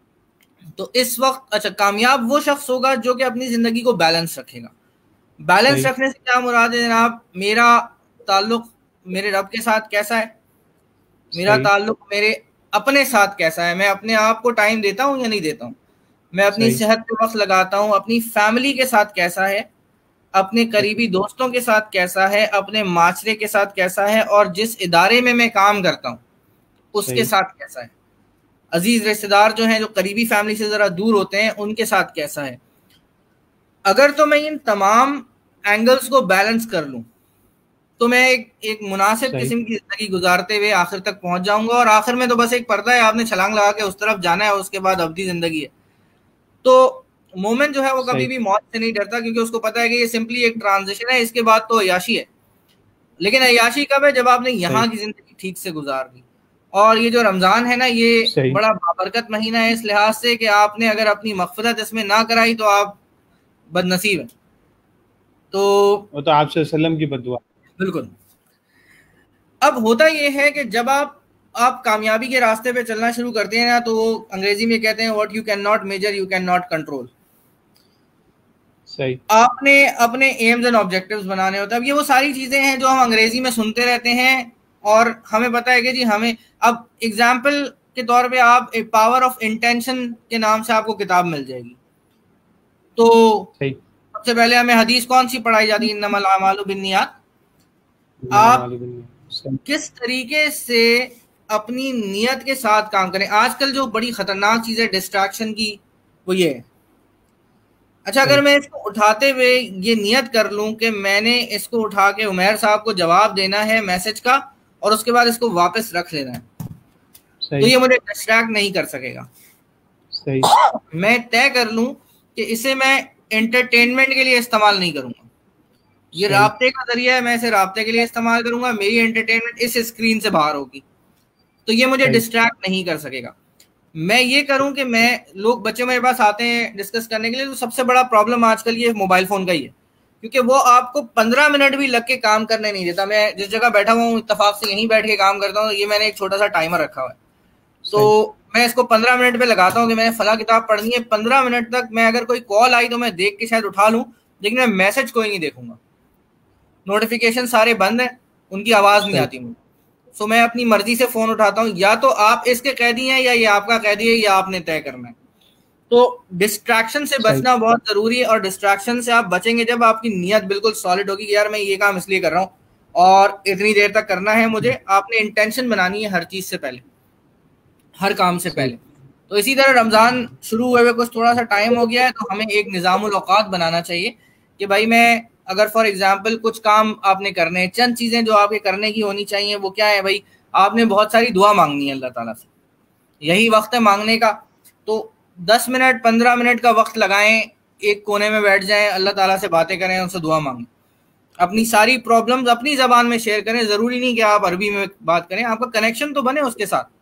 [SPEAKER 2] تو اس وقت اچھا کامیاب وہ شخص ہوگا جو کہ اپنی زندگی کو بیلنس رکھے گا۔ بیلنس رکھنے سے کیا مراد ہے جناب؟ میرا تعلق میرے رب کے ساتھ کیسا ہے، میرا تعلق میرے اپنے ساتھ کیسا ہے، میں اپنے آپ کو ٹائم دیتا ہوں یا نہیں دیتا ہوں، میں اپنی صحت پہ وقت لگاتا ہوں، اپنی فیملی کے ساتھ کیسا ہے، اپنے قریبی دوستوں کے ساتھ کیسا ہے، اپنے معاشرے کے ساتھ کیسا ہے، اور جس ادارے میں کام کرتا ہوں اس کے ساتھ کیسا ہے، عزیز رشتہ دار جو ہیں جو قریبی فیملی سے ذرا دور ہوتے ہیں ان کے ساتھ کیسا ہے۔ اگر تو میں ان تمام اینگلز کو بیلنس کر لوں تو میں ایک مناسب قسم کی زندگی گزارتے ہوئے آخر تک پہنچ جاؤں گا، اور آخر میں تو بس ایک پردہ ہے، آپ نے چھلانگ لگا کے اس طرف جانا ہے، اس کے بعد ابدی زندگی ہے۔ تو مومن جو ہے وہ کبھی بھی موت سے نہیں ڈرتا، کیونکہ اس کو پتا ہے کہ یہ سمپلی ایک ٹرانزیشن ہے، اس کے بعد تو عیاشی ہے۔ لیکن عیاشی کب ہے؟ جب آپ نے یہاں کی زندگی ٹھیک سے گزار دی۔ اور یہ جو رمضان ہے نا، یہ بڑا بابرکت مہینہ ہے اس لحاظ سے کہ آپ نے اگر اپنی مغفرت اس میں نہ کرائی تو آپ بد نصیب ہیں۔ تو
[SPEAKER 1] وہ تو آپ صلی اللہ علیہ وسلم کی بددعا۔
[SPEAKER 2] بالکل۔ اب ہوتا یہ ہے کہ جب آپ کامیابی کے راستے پہ چلنا شروع کرتے ہیں نا، تو وہ انگریزی میں کہتے ہیں what you can not measure you can not control. آپ نے اپنے ایمز اینڈ آبجیکٹیوز بنانے ہوتے ہیں۔ اب یہ وہ ساری چیزیں ہیں جو ہم انگریزی میں سنتے رہتے ہیں اور ہمیں پتا ہے کہ جی ہمیں، اب ایگزامپل کے طور پہ آپ ایک پاور آف انٹینشن کے نام سے آپ کو کتاب مل جائے گی۔ تو سب سے پہلے ہمیں حدیث کون سی پڑھائی جاتی ہے؟ انما الاعمال بالنیات۔ آپ کس طریقے سے اپنی نیت کے ساتھ کام کریں۔ آج کل جو بڑی خطرناک چیز ہے ڈسٹریکشن کی، وہ یہ ہے، اچھا اگر میں اس کو اٹھاتے ہوئے یہ نیت کر لوں کہ میں نے اس کو اٹھا کے عمیر صاحب کو جواب دینا ہے میسج کا، اور اس کے بعد اس کو واپس رکھ لینا ہے، تو یہ مجھے ڈسٹریکٹ نہیں کر سکے گا۔ میں طے کر لوں کہ اسے میں انٹرٹینمنٹ کے لیے استعمال نہیں کروں گا، یہ رابطے کا ذریعہ ہے، میں اسے رابطے کے لیے استعمال کروں گا، میری انٹرٹینمنٹ اس اسکرین سے باہر ہوگی، تو یہ مجھے ڈسٹریکٹ نہیں کر سکے گا۔ میں یہ کروں کہ میں بچے میرے پاس آتے ہیں ڈسکس کرنے کے لیے، تو سب سے بڑا پرابلم آج کل یہ موبائل فون کا ہی ہے، کیونکہ وہ آپ کو 15 منٹ بھی لگ کے کام کرنے نہیں دیتا۔ میں جس جگہ بیٹھا ہوا ہوں اتفاق سے یہیں بیٹھ کے کام کرتا ہوں، یہ میں نے ایک چھوٹا سا ٹائمر رکھا ہوا ہے، تو میں اس کو 15 منٹ پہ لگاتا ہوں کہ میں نے فلاں کتاب پڑھنی ہے۔ 15 منٹ تک میں اگر کوئی کال آئی تو میں دیکھ کے شاید اٹھا لوں، لیکن میں میسج کوئی نہیں دیکھوں گا، نوٹیفیکیشن سارے بند ہیں، ان کی آواز نہیں آتی مجھے، سو میں اپنی مرضی سے فون اٹھاتا ہوں۔ یا تو آپ اس کے قیدی ہیں یا یہ آپ کا قیدی ہے، یا آپ نے طے کرنا ہے۔ تو ڈسٹریکشن سے بچنا بہت ضروری ہے، اور ڈسٹریکشن سے آپ بچیں گے جب آپ کی نیت بالکل سالڈ ہوگی کہ یار میں یہ کام اس لیے کر رہا ہوں اور اتنی دیر تک کرنا ہے مجھے۔ آپ نے انٹینشن بنانی ہے ہر چیز سے پہلے، ہر کام سے پہلے۔ تو اسی طرح رمضان شروع ہوئے ہوئے کچھ تھوڑا سا ٹائم ہو گیا ہے، تو ہمیں ایک نظام الاوقات بنانا چاہیے کہ بھائی میں اگر فار ایگزامپل کچھ کام آپ نے کرنے ہیں، چند چیزیں جو آپ کے کرنے کی ہونی چاہیے وہ کیا ہے؟ بھائی آپ نے بہت ساری دعا مانگنی ہے اللہ تعالیٰ سے، یہی وقت ہے مانگنے کا. تو 10 منٹ 15 منٹ کا وقت لگائیں, ایک کونے میں بیٹھ جائیں, اللہ تعالیٰ سے باتیں کریں, ان سے دعا مانگیں, اپنی ساری پرابلمز اپنی زبان میں شیئر کریں. ضروری نہیں کہ آپ عربی میں بات کریں, آپ کا کنیکشن تو بنے اس کے ساتھ.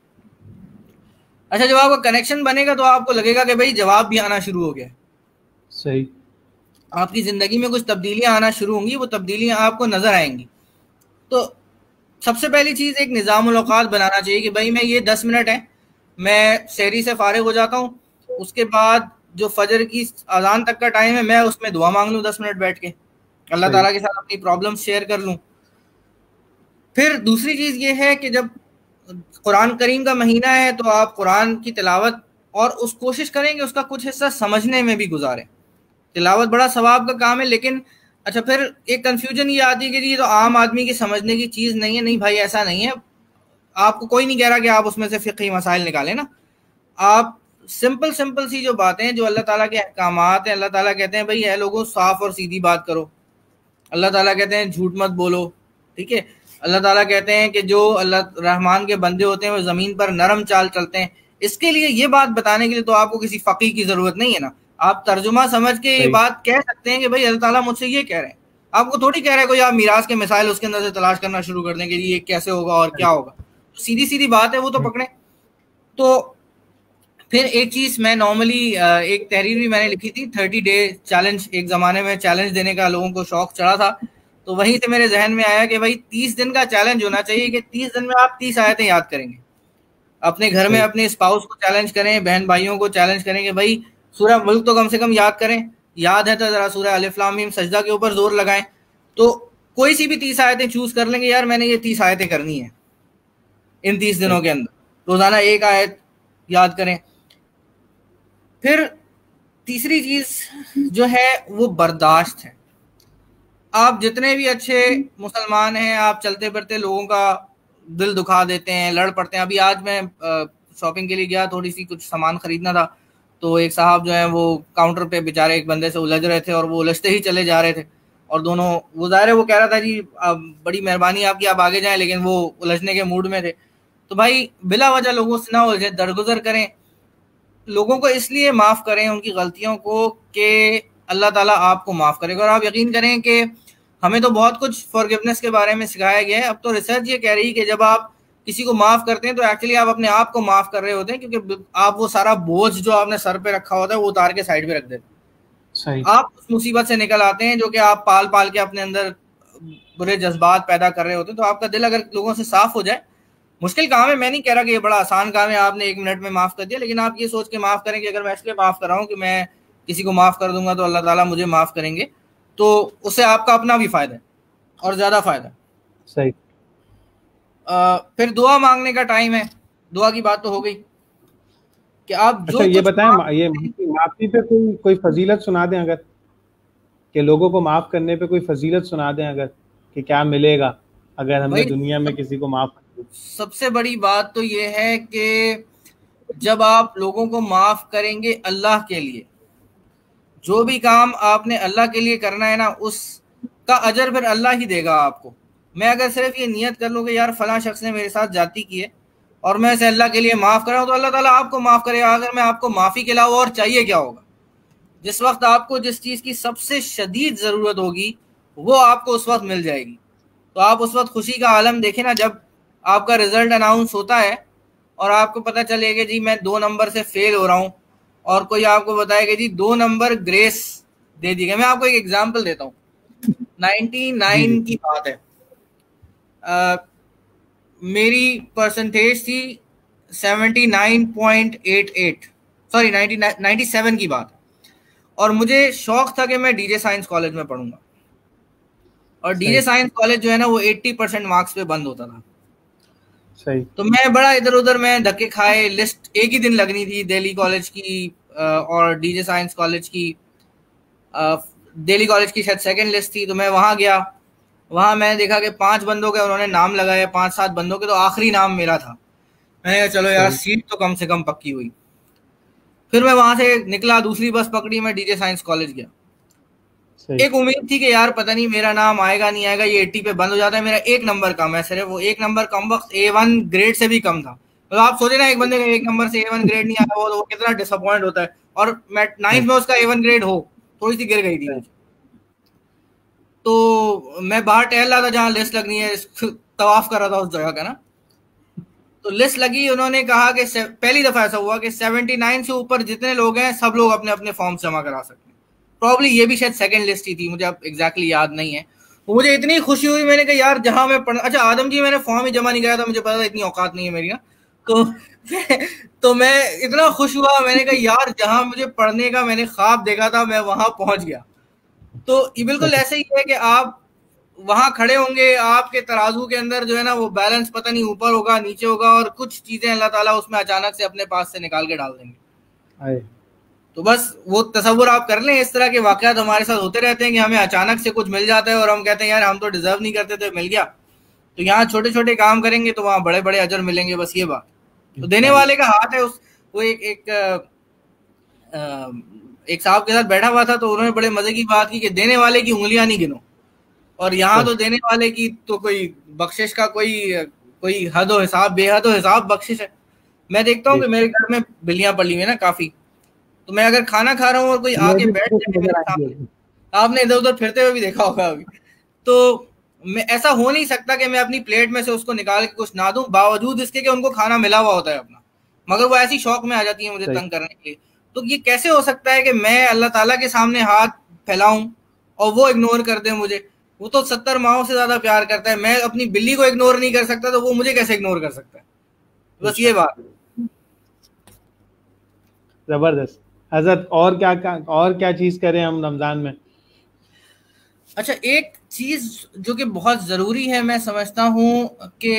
[SPEAKER 2] اچھا, جب آپ کا کنیکشن بنے گا تو آپ کو لگے گا کہ بھائی جواب بھی آنا شروع ہو گیا.
[SPEAKER 1] صحیح.
[SPEAKER 2] آپ کی زندگی میں کچھ تبدیلیاں آنا شروع ہوں گی, وہ تبدیلیاں آپ کو نظر آئیں گی. تو سب سے پہلی چیز ایک نظام الاوقات بنانا چاہیے کہ بھائی میں یہ 10 منٹ ہے, میں سحری سے فارغ ہو جاتا ہوں, اس کے بعد جو فجر کی اذان تک کا ٹائم ہے میں اس میں دعا مانگ لوں 10 منٹ بیٹھ کے, اللہ تعالیٰ کے ساتھ اپنی پرابلم شیئر کر لوں. پھر دوسری چیز یہ ہے کہ جب قرآن کریم کا مہینہ ہے تو آپ قرآن کی تلاوت اور اس کوشش کریں کہ اس کا کچھ حصہ سمجھنے میں بھی گزاریں. تلاوت بڑا ثواب کا کام ہے, لیکن اچھا پھر ایک کنفیوژن یہ آتی ہے کہ یہ تو عام آدمی کی سمجھنے کی چیز نہیں ہے. نہیں بھائی, ایسا نہیں ہے. آپ کو کوئی نہیں کہہ رہا کہ آپ اس میں سے فقہی مسائل نکالیں نا. آپ سمپل سی جو باتیں ہیں, جو اللہ تعالیٰ کے احکامات ہیں, اللہ تعالیٰ کہتے ہیں بھائی اے لوگوں صاف اور سیدھی بات کرو. اللہ تعالیٰ کہتے ہیں جھوٹ مت بولو, ٹھیک ہے. اللہ تعالیٰ کہتے ہیں کہ جو اللہ رحمان کے بندے ہوتے ہیں وہ زمین پر نرم چال چلتے ہیں. اس کے لیے یہ بات بتانے کے لیے تو آپ کو کسی فقیہ کی ضرورت نہیں ہے نا. آپ ترجمہ سمجھ کے یہ بات کہہ سکتے ہیں کہ بھائی اللہ تعالیٰ مجھ سے یہ کہہ رہے ہیں. آپ کو تھوڑی کہہ رہے ہیں کوئی آپ میراث کے مسائل اس کے اندر سے تلاش کرنا شروع کر دیں کہ یہ کیسے ہوگا اور کیا ہوگا. سیدھی بات ہے, وہ تو پکڑیں. تو پھر ایک چیز میں نارملی ایک تحریر بھی میں نے لکھی تھی 30 ڈے چیلنج. ایک زمانے میں چیلنج دینے کا لوگوں کو شوق چڑھا تھا, تو وہیں سے میرے ذہن میں آیا کہ بھائی 30 دن کا چیلنج ہونا چاہیے کہ 30 دن میں آپ 30 آیتیں یاد کریں گے. اپنے گھر میں اپنے اسپاؤس کو چیلنج کریں, بہن بھائیوں کو چیلنج کریں کہ بھائی سورہ ملک تو کم سے کم یاد کریں. یاد ہے تو ذرا سورہ الف لام میم سجدہ کے اوپر زور لگائیں. تو کوئی سی بھی 30 آیتیں چوز کر لیں گے, یار میں نے یہ 30 آیتیں کرنی ہیں ان 30 دنوں کے اندر, روزانہ ایک آیت یاد کریں. پھر تیسری چیز جو ہے وہ برداشت ہے. آپ جتنے بھی اچھے مسلمان ہیں, آپ چلتے پھرتے لوگوں کا دل دکھا دیتے ہیں, لڑ پڑتے ہیں. ابھی آج میں شاپنگ کے لیے گیا, تھوڑی سی کچھ سامان خریدنا تھا, تو ایک صاحب جو ہیں وہ کاؤنٹر پہ بیچارے ایک بندے سے الجھ رہے تھے, اور وہ الجھتے ہی چلے جا رہے تھے, اور دونوں وہ ظاہر ہے وہ کہہ رہا تھا جی بڑی مہربانی آپ کی, آپ آگے جائیں, لیکن وہ الجھنے کے موڈ میں تھے. تو بھائی بلا وجہ لوگوں سے نہ الجھیں, درگزر کریں. لوگوں کو اس لیے معاف کریں ان کی غلطیوں کو کہ اللہ تعالیٰ آپ کو معاف کرے گا. اور آپ یقین کریں کہ ہمیں تو بہت کچھ فارگیونیس کے بارے میں سکھایا گیا ہے. اب تو ریسرچ یہ کہہ رہی ہے کہ جب آپ کسی کو معاف کرتے ہیں تو ایکچولی آپ اپنے آپ کو معاف کر رہے ہوتے ہیں, کیونکہ آپ وہ سارا بوجھ جو آپ نے سر پہ رکھا ہوتا ہے وہ اتار کے سائڈ پہ رکھ دیتے ہیں. آپ اس مصیبت سے نکل آتے ہیں جو کہ آپ پال پال کے اپنے اندر برے جذبات پیدا کر رہے ہوتے ہیں. تو آپ کا دل اگر لوگوں سے صاف ہو جائے, مشکل کام ہے, میں نہیں کہہ رہا کہ یہ بڑا آسان کام ہے, آپ نے 1 منٹ میں معاف کر دیا, لیکن آپ یہ سوچ کے معاف کریں کہ اگر میں اس لیے معاف کر رہا ہوں کہ میں کسی کو معاف کر دوں گا تو اللہ تعالیٰ مجھے معاف کریں گے, تو اس سے آپ کا اپنا بھی فائدہ ہے اور زیادہ فائدہ.
[SPEAKER 1] صحیح.
[SPEAKER 2] پھر دعا مانگنے کا ٹائم ہے. دعا کی بات تو ہو گئی کہ آپ جو
[SPEAKER 1] یہ بتائیں, یہ معافی پہ کوئی فضیلت سنا دیں اگر, کہ لوگوں کو معاف کرنے پہ کوئی فضیلت سنا دیں اگر, کہ کیا ملے گا اگر ہم نے دنیا میں کسی کو معاف کر دیا.
[SPEAKER 2] سب سے بڑی بات تو یہ ہے کہ جب آپ لوگوں کو معاف کریں گے اللہ کے لیے, جو بھی کام آپ نے اللہ کے لیے کرنا ہے نا, اس کا اجر پھر اللہ ہی دے گا آپ کو. میں اگر صرف یہ نیت کر لوں کہ یار فلاں شخص نے میرے ساتھ زیادتی کی ہے اور میں اسے اللہ کے لیے معاف کر رہا ہوں, تو اللہ تعالیٰ آپ کو معاف کرے گا. اگر میں آپ کو معافی کے علاوہ اور چاہیے کیا ہوگا, جس وقت آپ کو جس چیز کی سب سے شدید ضرورت ہوگی وہ آپ کو اس وقت مل جائے گی. تو آپ اس وقت خوشی کا عالم دیکھیں نا, جب آپ کا رزلٹ اناؤنس ہوتا ہے اور آپ کو پتہ چلے گا جی میں 2 نمبر سے فیل ہو رہا ہوں, اور کوئی آپ کو بتائے گا جی 2 نمبر گریس دے دی گئے. میں آپ کو ایک ایگزامپل دیتا ہوں. 99 کی بات ہے, میری پرسنٹیج تھی 79.88, سوری 97 کی بات, اور مجھے شوق تھا کہ میں ڈی جے سائنس کالج میں پڑھوں گا, اور ڈی جے سائنس کالج جو ہے نا وہ 80% مارکس پہ بند ہوتا تھا.
[SPEAKER 1] صحیح.
[SPEAKER 2] تو میں بڑا ادھر ادھر میں دھکے کھائے, لسٹ ایک ہی دن لگنی تھی دہلی کالج کی اور ڈی جے سائنس کالج کی. دہلی کالج کی شاید سیکنڈ لسٹ تھی, تو میں وہاں گیا. وہاں میں نے دیکھا کہ 5 بندوں کے انہوں نے نام لگائے, 5-7 بندوں کے, تو آخری نام میرا تھا. میں نے کہا چلو یار سیٹ تو کم سے کم پکی ہوئی. پھر میں وہاں سے نکلا, دوسری بس پکڑی, میں ڈی جے سائنس کالج گیا. ایک امید تھی کہ یار پتہ نہیں میرا نام آئے گا نہیں آئے گا, یہ 80 پہ بند ہو جاتا ہے, میرا 1 نمبر کم ہے, صرف وہ 1 نمبر کم وقت A1 گریڈ سے بھی کم تھا. تو آپ سوچے نا ایک بندے کا 1 نمبر سے A1 گریڈ نہیں آیا وہ کتنا ڈس اپوائنٹ ہوتا ہے. اور میں 9th میں اس کا A1 گریڈ ہو, تھوڑی سی گر گئی تھی مجھے. تو میں باہر ٹہل رہا تھا جہاں لسٹ لگنی ہے, طواف کر رہا تھا اس جگہ کا نا, تو لسٹ لگی. انہوں نے کہا کہ پہلی دفعہ ایسا ہوا کہ 79 سے اوپر جتنے لوگ ہیں سب لوگ اپنے اپنے فارم جمع کرا سکتے ہیں. پرابلی یہ بھی شاید سیکنڈ لسٹ ہی تھی, مجھے اب ایگزیکٹلی یاد نہیں ہے. مجھے اتنی خوشی ہوئی, میں نے کہا یار جہاں میں اچھا آدم جی میں نے فارم ہی جمع نہیں کرایا تھا, مجھے پتا تھا اتنی اوقات نہیں ہے میری نا, تو میں اتنا خوش ہوا. میں نے کہا یار جہاں مجھے پڑھنے کا میں نے خواب دیکھا تھا میں وہاں پہنچ گیا. تو یہ بالکل ایسے ہی ہے کہ آپ وہاں کھڑے ہوں گے, آپ کے ترازو کے اندر جو ہے نا وہ بیلنس پتہ نہیں اوپر ہوگا نیچے ہوگا, اور کچھ چیزیں اللہ تعالیٰ اس میں اچانک سے اپنے پاس سے نکال کے ڈال دیں گے. تو بس وہ تصور آپ کر لیں, اس طرح کے واقعات ہمارے ساتھ ہوتے رہتے ہیں کہ ہمیں اچانک سے کچھ مل جاتا ہے اور ہم کہتے ہیں یار ہم تو ڈیزرو نہیں کرتے تھے, مل گیا. تو یہاں چھوٹے چھوٹے کام کریں گے تو وہاں بڑے بڑے اجر ملیں گے, بس یہ بات. تو دینے والے کا ہاتھ ہے. وہ ایک صاحب کے ساتھ بیٹھا ہوا تھا تو انہوں نے بڑے مزے کی بات کی کہ دینے والے کی انگلیاں نہیں گنو, اور یہاں تو دینے والے کی تو کوئی بخشش کا کوئی حد و حساب, بے حد و حساب بخشش ہے. میں دیکھتا ہوں کہ میرے گھر میں بلیاں پڑی ہوئی ہیں نا کافی, تو میں اگر کھانا کھا رہا ہوں اور کوئی آ کے بیٹھ جائے میرے سامنے, آپ نے ادھر ادھر پھرتے ہوئے بھی دیکھا ہوگا ابھی, تو میں ایسا ہو نہیں سکتا کہ میں اپنی پلیٹ میں سے اس کو نکال کے کچھ نہ دوں, باوجود اس کے کہ ان کو کھانا ملا ہوا ہوتا ہے اپنا, مگر وہ ایسی شوق میں آ جاتی ہیں مجھے تنگ کرنے کے لیے. تو یہ کیسے ہو سکتا ہے کہ میں اللہ تعالیٰ کے سامنے ہاتھ پھیلاؤں اور وہ اگنور کر دے مجھے؟ وہ تو 70 ماؤں سے زیادہ پیار کرتا ہے, میں اپنی بلی کو اگنور نہیں کر سکتا تو وہ مجھے کیسے اگنور کر سکتا ہے؟ بس یہ بات.
[SPEAKER 1] زبردست. حضرت اور کیا چیز کریں ہم رمضان میں؟
[SPEAKER 2] اچھا ایک چیز جو کہ بہت ضروری ہے, میں سمجھتا ہوں کہ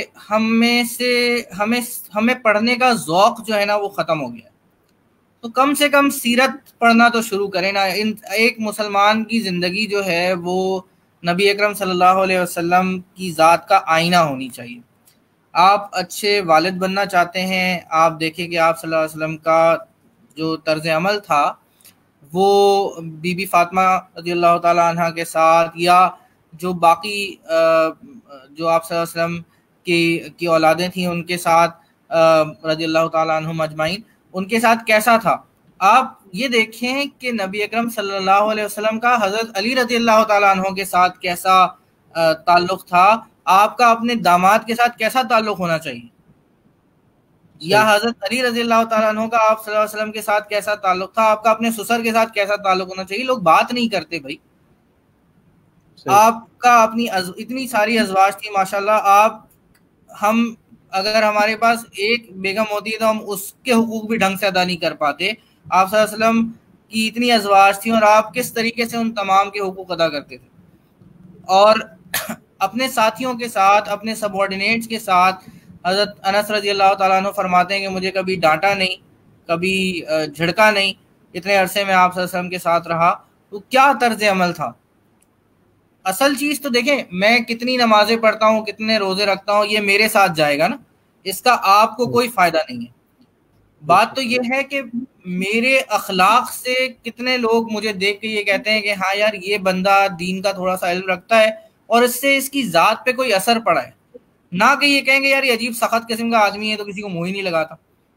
[SPEAKER 2] ہمیں پڑھنے کا ذوق جو ہے نا وہ ختم ہو گیا. تو کم سے کم سیرت پڑھنا تو شروع کریں نا. ایک مسلمان کی زندگی جو ہے وہ نبی اکرم صلی اللہ علیہ وسلم کی ذات کا آئینہ ہونی چاہیے. آپ اچھے والد بننا چاہتے ہیں, آپ دیکھیں کہ آپ صلی اللہ علیہ وسلم کا جو طرز عمل تھا وہ بی بی فاطمہ رضی اللہ تعالیٰ عنہ کے ساتھ, یا جو باقی جو آپ صلی اللہ علیہ وسلم کی اولادیں تھیں ان کے ساتھ رضی اللہ تعالیٰ عنہم اجمعین, ان کے ساتھ کیسا تھا. آپ یہ دیکھیں کہ نبی اکرم صلی اللہ علیہ وسلم کا حضرت علی رضی اللہ تعالیٰ عنہ کے ساتھ کیسا تعلق تھا, آپ کا اپنے داماد کے ساتھ کیسا تعلق ہونا چاہیے, یا حضرت علی رضی اللہ تعالیٰ عنہ کا آپ صلی اللہ علیہ وسلم کے ساتھ کیسا تعلق تھا, آپ کا اپنے سسر کے ساتھ کیسا تعلق ہونا چاہیے. لوگ بات نہیں کرتے بھائی. آپ کا اپنی اتنی ساری ازواج تھی ماشاءاللہ, ہم اگر ہمارے پاس ایک بیگم ہوتی ہے تو ہم اس کے حقوق بھی ڈھنگ سے ادا نہیں کر پاتے. آپ صلی اللہ علیہ وسلم کی اتنی ازواج تھیں اور آپ کس طریقے سے ان تمام کے حقوق ادا کرتے تھے. اور اپنے ساتھیوں کے ساتھ, اپنے سبارڈینیٹس کے ساتھ, حضرت انس رضی اللہ تعالیٰ عنہ فرماتے ہیں کہ مجھے کبھی ڈانٹا نہیں, کبھی جھڑکا نہیں, اتنے عرصے میں آپ صلی اللہ علیہ وسلم کے ساتھ رہا. تو کیا طرز عمل تھا. اصل چیز تو دیکھیں میں کتنی نمازیں پڑھتا ہوں, کتنے روزے رکھتا ہوں, یہ میرے ساتھ جائے گا نا, اس کا آپ کو کوئی فائدہ نہیں ہے. بات تو یہ ہے کہ میرے اخلاق سے کتنے لوگ مجھے دیکھ کے یہ کہتے ہیں کہ ہاں یار یہ بندہ دین کا تھوڑا سا علم رکھتا ہے اور اس سے اس کی ذات پہ کوئی اثر پڑا ہے, نہ کہ یہ کہیں گے یار یہ عجیب سخت قسم کا آدمی ہے تو کسی کو منہ ہی نہیں لگاتا.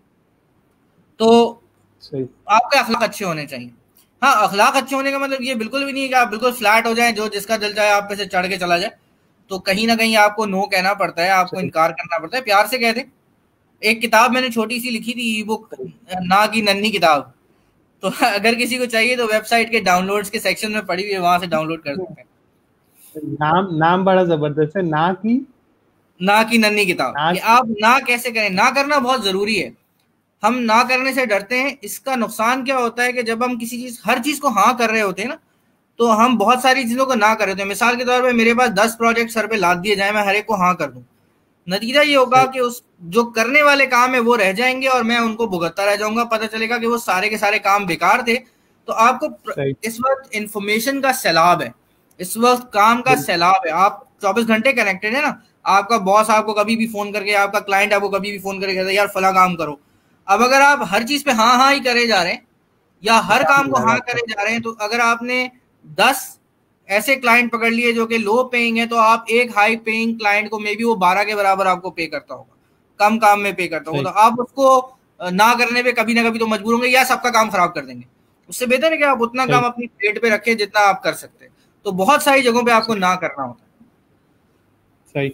[SPEAKER 2] تو آپ کے اخلاق اچھے ہونے چاہیے. ہاں اخلاق اچھے ہونے کا مطلب یہ بالکل بھی نہیں ہے کہ آپ بالکل فلیٹ ہو جائیں, جو جس کا دل چاہے آپ پہ سے چڑھ کے چلا جائے. تو کہیں نہ کہیں آپ کو نو کہنا پڑتا ہے, آپ کو انکار کرنا پڑتا ہے, پیار سے کہہ دیں. ایک کتاب میں نے چھوٹی سی لکھی تھی, ای بک, نا کی ننھی کتاب, تو اگر کسی کو چاہیے تو ویب سائٹ کے ڈاؤن لوڈز کے سیکشن میں پڑی ہوئی ہے, وہاں سے ڈاؤن لوڈ کر سکتے ہیں.
[SPEAKER 1] نام بڑا زبردست ہے, نا
[SPEAKER 2] کی ننھی کتاب, کہ آپ نہ کیسے کریں. نہ کرنا بہت ضروری ہے. ہم نہ کرنے سے ڈرتے ہیں. اس کا نقصان کیا ہوتا ہے کہ جب ہم ہر چیز کو ہاں کر رہے ہوتے ہیں نا, تو ہم بہت ساری چیزوں کو نہ کر رہے ہوتے ہیں. مثال کے طور پہ میرے پاس 10 پروجیکٹ سر پہ لاد دیے جائیں, میں ہر ایک کو ہاں کر دوں, نتیجہ یہ ہوگا کہ اس جو کرنے والے کام ہے وہ رہ جائیں گے اور میں ان کو بھگتتا رہ جاؤں گا. پتہ چلے گا کہ وہ سارے کے سارے کام بیکار تھے. تو آپ کو اس وقت انفارمیشن کا سیلاب ہے, اس وقت کام کا سیلاب ہے, آپ 24 گھنٹے کنیکٹڈ ہے نا. آپ کا باس آپ کو کبھی بھی فون کر کے, آپ کا کلائنٹ آپ کو کبھی بھی فون کر کے کہتا ہے یار فلاں کام کرو. اب اگر آپ ہر چیز پہ ہاں ہاں ہی کرے جا رہے ہیں یا ہر کام کو ہاں کرے جا رہے ہیں, تو اگر آپ نے 10 ایسے کلائنٹ پکڑ لیے جو کہ لو پیئنگ ہے, تو آپ ایک ہائی پیئنگ کلائنٹ کو مے بی وہ 12 کے برابر آپ کو پے کرتا ہوگا. کم کام میں پے کرتا ہوں, تو آپ اس کو نہ کرنے پہ کبھی نہ کبھی تو مجبور ہوں گے یا سب کا کام خراب کر دیں گے. اس سے بہتر ہے کہ آپ اتنا کام اپنی پلیٹ پہ رکھیں جتنا آپ کر سکتے ہیں. تو بہت ساری جگہوں پہ آپ کو نہ کرنا ہوتا ہے.
[SPEAKER 1] صحیح.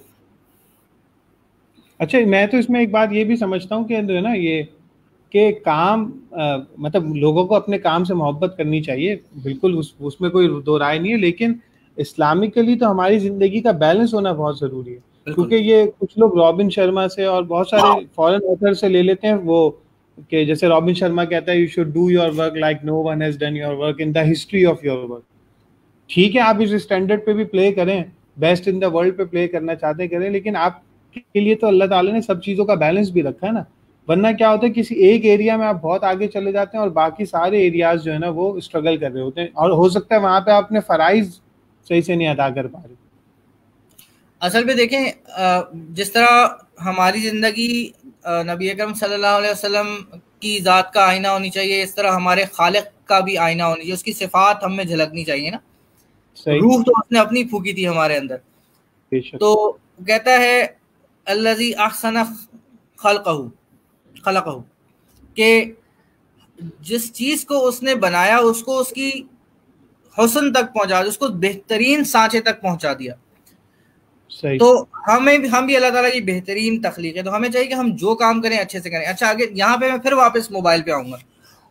[SPEAKER 1] اچھا میں تو اس میں ایک بات یہ بھی سمجھتا ہوں کہ جو ہے نا یہ کہ کام مطلب لوگوں کو اپنے کام سے محبت کرنی چاہیے, بالکل اس میں کوئی دو رائے نہیں ہے, لیکن اسلامکلی تو ہماری زندگی کا بیلنس ہونا بہت ضروری ہے. کیونکہ یہ کچھ لوگ رابن شرما سے اور بہت سارے فورن آتھر سے لے لیتے ہیں وہ کہ جیسے رابن شرما کہتا ہے you should do your work like no one has done your work in the history of your work. ٹھیک ہے آپ اس اسٹینڈرڈ پہ بھی پلے کریں, بیسٹ ان دا ورلڈ پہ پلے کرنا چاہتے ہیں کریں, لیکن آپ کے لیے تو اللہ تعالیٰ نے سب چیزوں کا بیلنس بھی رکھا ہے نا. ورنہ کیا ہوتا ہے کسی ایک ایریا میں آپ بہت آگے چلے جاتے ہیں اور باقی سارے ایریاز جو ہے نا وہ اسٹرگل کر رہے ہوتے ہیں, اور ہو سکتا ہے وہاں پہ آپ اپنے فرائض صحیح سے نہیں ادا کر پا رہے.
[SPEAKER 2] اصل میں دیکھیں جس طرح ہماری زندگی نبی اکرم صلی اللہ علیہ وسلم کی ذات کا آئینہ ہونی چاہیے, اس طرح ہمارے خالق کا بھی آئینہ ہونی چاہیے, اس کی صفات ہم میں جھلکنی چاہیے نا. روح تو اس نے اپنی پھونکی تھی ہمارے اندر. تو کہتا ہے الذی احسن خلقہ کہ جس چیز کو اس نے بنایا اس کو اس کی حسن تک پہنچا, اس کو بہترین سانچے تک پہنچا دیا. تو ہم بھی اللہ تعالیٰ کی بہترین تخلیق ہے, تو ہمیں چاہیے کہ ہم جو کام کریں اچھے سے کریں. اچھا آگے یہاں پہ میں پھر واپس موبائل پہ آؤں گا.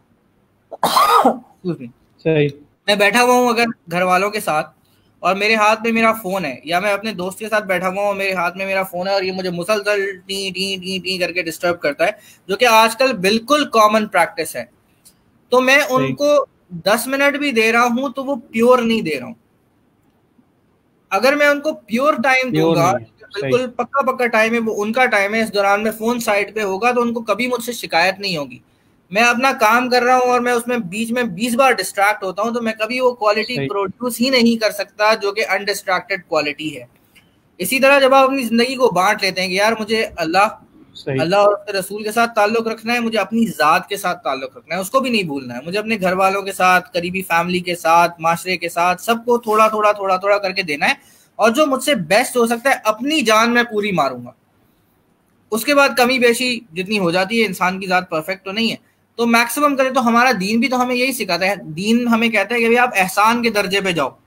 [SPEAKER 2] میں بیٹھا ہوا ہوں اگر گھر والوں کے ساتھ اور میرے ہاتھ میں میرا فون ہے, یا میں اپنے دوست کے ساتھ بیٹھا ہوا ہوں اور میرے ہاتھ میں میرا فون ہے اور یہ مجھے مسلسل ٹی ٹی ٹی ٹی کر کے ڈسٹرب کرتا ہے, جو کہ آج کل بالکل کامن پریکٹس ہے, تو میں ان کو 10 منٹ بھی دے رہا ہوں تو وہ پیور نہیں دے رہا ہوں. اگر میں ان کو پیور ٹائم دوں گا, بالکل پکا ٹائم ہے, وہ ان کا ٹائم ہے, اس دوران میں فون سائڈ پہ ہوگا تو ان کو کبھی مجھ سے شکایت نہیں ہوگی. میں اپنا کام کر رہا ہوں اور میں اس میں بیچ میں 20 بار ڈسٹریکٹ ہوتا ہوں, تو میں کبھی وہ کوالٹی پروڈیوس ہی نہیں کر سکتا جو کہ انڈسٹریکٹڈ کوالٹی ہے. اسی طرح جب آپ اپنی زندگی کو بانٹ لیتے ہیں کہ یار مجھے اللہ اور اس کے رسول کے ساتھ تعلق رکھنا ہے, مجھے اپنی ذات کے ساتھ تعلق رکھنا ہے, اس کو بھی نہیں بھولنا ہے, مجھے اپنے گھر والوں کے ساتھ, قریبی فیملی کے ساتھ, معاشرے کے ساتھ, سب کو تھوڑا تھوڑا کر کے دینا ہے, اور جو مجھ سے بیسٹ ہو سکتا ہے اپنی جان میں پوری ماروں گا. اس کے بعد کمی بیشی جتنی ہو جاتی ہے, انسان کی ذات پرفیکٹ تو نہیں ہے, تو میکسیمم کریں. تو ہمارا دین بھی تو ہمیں یہی سکھاتا ہے, دین ہمیں کہتا ہے کہ آپ احسان کے درجے پہ جاؤ.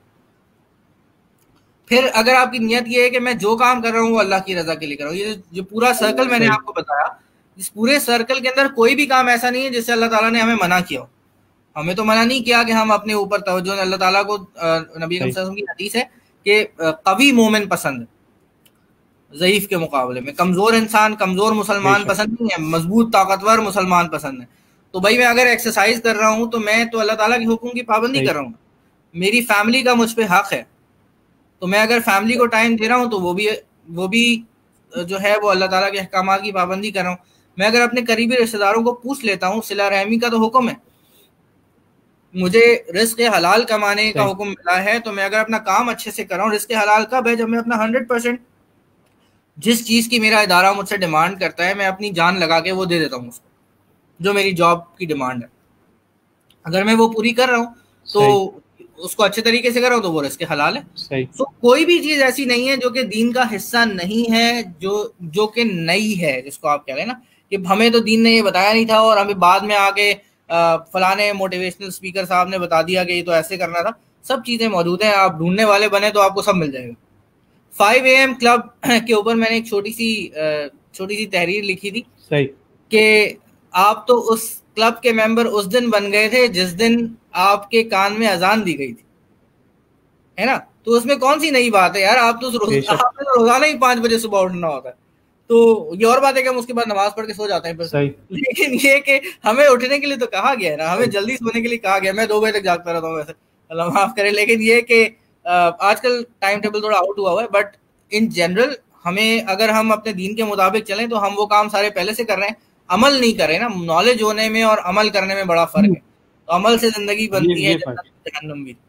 [SPEAKER 2] پھر اگر آپ کی نیت یہ ہے کہ میں جو کام کر رہا ہوں وہ اللہ کی رضا کے لیے کر رہا ہوں, یہ جو پورا سرکل میں نے آپ کو بتایا, اس پورے سرکل کے اندر کوئی بھی کام ایسا نہیں ہے جس سے اللہ تعالیٰ نے ہمیں منع کیا ہو. ہمیں تو منع نہیں کیا کہ ہم اپنے اوپر توجہ, اللہ تعالیٰ کو نبی صلی اللہ علیہ وسلم کی حدیث ہے کہ قوی مومن پسند ہے ضعیف کے مقابلے میں, کمزور انسان, کمزور مسلمان پسند نہیں ہے, مضبوط طاقتور مسلمان پسند ہے. تو بھائی میں اگر ایکسرسائز کر رہا ہوں تو میں تو اللہ تعالیٰ کے حکم کی پابندی کر رہا ہوں, میری فیملی کا مجھ پہ حق ہے, تو میں اگر فیملی کو ٹائم دے رہا ہوں تو وہ بھی جو ہے وہ اللہ تعالیٰ کے احکامات کی پابندی کر رہا ہوں. میں اگر اپنے قریبی رشتہ داروں کو پوچھ لیتا ہوں, صلہ رحمی کا تو حکم ہے, مجھے رزق حلال کمانے کا حکم ملا ہے, تو میں اگر اپنا کام اچھے سے کر رہا ہوں, رزق حلال کب ہے, جب میں اپنا 100% جس چیز کی میرا ادارہ مجھ سے ڈیمانڈ کرتا ہے میں اپنی جان لگا کے وہ دے دیتا ہوں اس کو, جو میری جاب کی ڈیمانڈ ہے. اگر میں وہ پوری کر رہا ہوں تو اس کو اچھے طریقے سے کر رہا ہوں تو وہ رزق حلال ہے. تو کوئی بھی چیز ایسی نہیں ہے جو کہ دین کا حصہ نہیں ہے, جو کہ نئی ہے, جس کو آپ کہہ رہے ہیں نا کہ ہمیں تو دین نے یہ بتایا نہیں تھا اور ہمیں بعد میں آ کے فلانے موٹیویشنل اسپیکر صاحب نے بتا دیا کہ یہ تو ایسے کرنا تھا. سب چیزیں موجود ہیں, آپ ڈھونڈنے والے بنے تو آپ کو سب مل جائے گا. 5 AM کلب کے اوپر میں نے ایک چھوٹی سی تحریر لکھی تھی کہ آپ تو اس کلب کے ممبر اس دن بن گئے تھے جس دن آپ کے کان میں اذان دی گئی تھی, ہے نا. تو اس میں کون سی نئی بات ہے یار, آپ تو روزانہ ہی 5 بجے صبح اٹھنا ہوتا ہے. تو یہ اور بات ہے کہ ہم اس کے بعد نماز پڑھ کے سو جاتے ہیں, لیکن یہ کہ ہمیں اٹھنے کے لیے تو کہا گیا ہے نا, ہمیں جلدی سونے کے لیے کہا گیا. میں 2 بجے تک جاگتا رہتا ہوں ویسے, اللہ معاف کرے, لیکن یہ کہ آج کل ٹائم ٹیبل تھوڑا آؤٹ ہوا ہوا ہے, بٹ ان جنرل ہمیں اگر ہم اپنے دین کے مطابق چلیں تو ہم وہ کام سارے پہلے سے کر رہے ہیں, عمل نہیں کر رہے نا. نالج ہونے میں اور عمل کرنے میں بڑا فرق ہے, تو عمل سے زندگی بنتی ہے, جہنم بھی.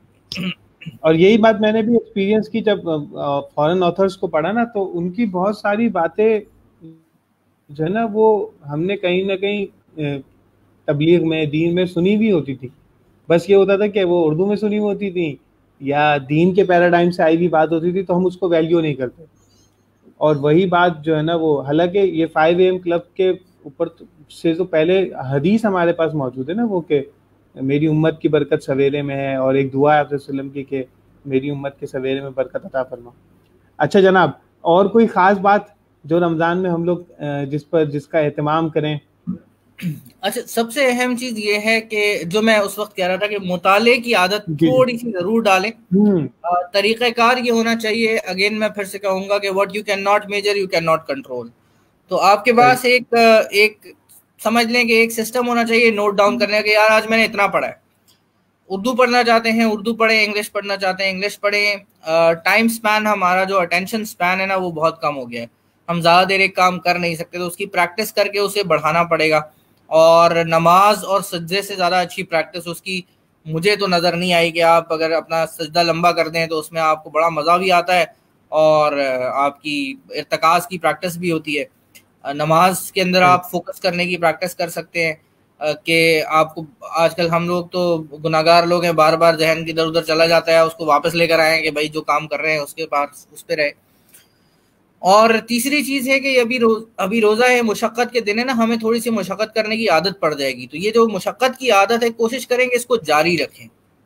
[SPEAKER 1] اور یہی بات میں نے بھی ایکسپیرینس کی جب فورن آتھرس کو پڑھا نا, تو ان کی بہت ساری باتیں جو ہے نا وہ ہم نے کہیں نہ کہیں تبلیغ میں, دین میں سنی بھی ہوتی تھی. بس یہ ہوتا تھا کہ وہ اردو میں سنی ہوتی تھی یا دین کے پیراڈائم سے آئی ہوئی بات ہوتی تھی, تو ہم اس کو ویلیو نہیں کرتے. اور وہی بات جو ہے نا وہ, حالانکہ یہ 5 AM کلب کے اوپر سے تو پہلے حدیث ہمارے پاس موجود ہے نا وہ, کہ میری امت کی برکت سویرے میں ہے, اور ایک دعا ہے آپ وسلم کی کہ میری امت کے سویرے میں برکت عطا فرما. اچھا جناب, اور کوئی خاص بات جو رمضان میں ہم لوگ جس کا اہتمام کریں؟
[SPEAKER 2] اچھا, سب سے اہم چیز یہ ہے کہ جو میں اس وقت کہہ رہا تھا کہ مطالعے کی عادت تھوڑی سی ضرور ڈالیں. طریقہ کار یہ ہونا چاہیے, اگین میں پھر سے کہوں گا کہ what you can not measure you can not control. تو آپ کے پاس ایک سمجھ لیں کہ ایک سسٹم ہونا چاہیے نوٹ ڈاؤن کرنے کا, کہ یار آج میں نے اتنا پڑھا ہے. اردو پڑھنا چاہتے ہیں اردو پڑھیں, انگلش پڑھنا چاہتے ہیں انگلش پڑھیں. ٹائم سپین, ہمارا جو اٹینشن سپین ہے نا وہ بہت کم ہو گیا ہے, ہم زیادہ دیر ایک کام کر نہیں سکتے, تو اس کی پریکٹس کر کے اسے بڑھانا پڑے گا. اور نماز اور سجدے سے زیادہ اچھی پریکٹس اس کی مجھے تو نظر نہیں آئی, کہ آپ اگر اپنا سجدہ لمبا کر دیں تو اس میں آپ کو بڑا مزہ بھی آتا ہے اور آپ کی ارتکاز کی پریکٹس بھی ہوتی ہے. نماز کے اندر آپ فوکس کرنے کی پریکٹس کر سکتے ہیں, کہ آپ کو آج کل ہم لوگ تو گناہگار لوگ ہیں, بار بار ذہن ادھر ادھر چلا جاتا ہے, اس کو واپس لے کر آئیں کہ بھائی جو کام کر رہے ہیں اس کے پاس اس پہ رہے. اور تیسری چیز ہے کہ ابھی روزہ ہے, مشقت کے دن ہے نا, ہمیں تھوڑی سی مشقت کرنے کی عادت پڑ جائے گی. تو یہ جو مشقت کی عادت ہے کوشش کریں کہ اس کو جاری رکھیں.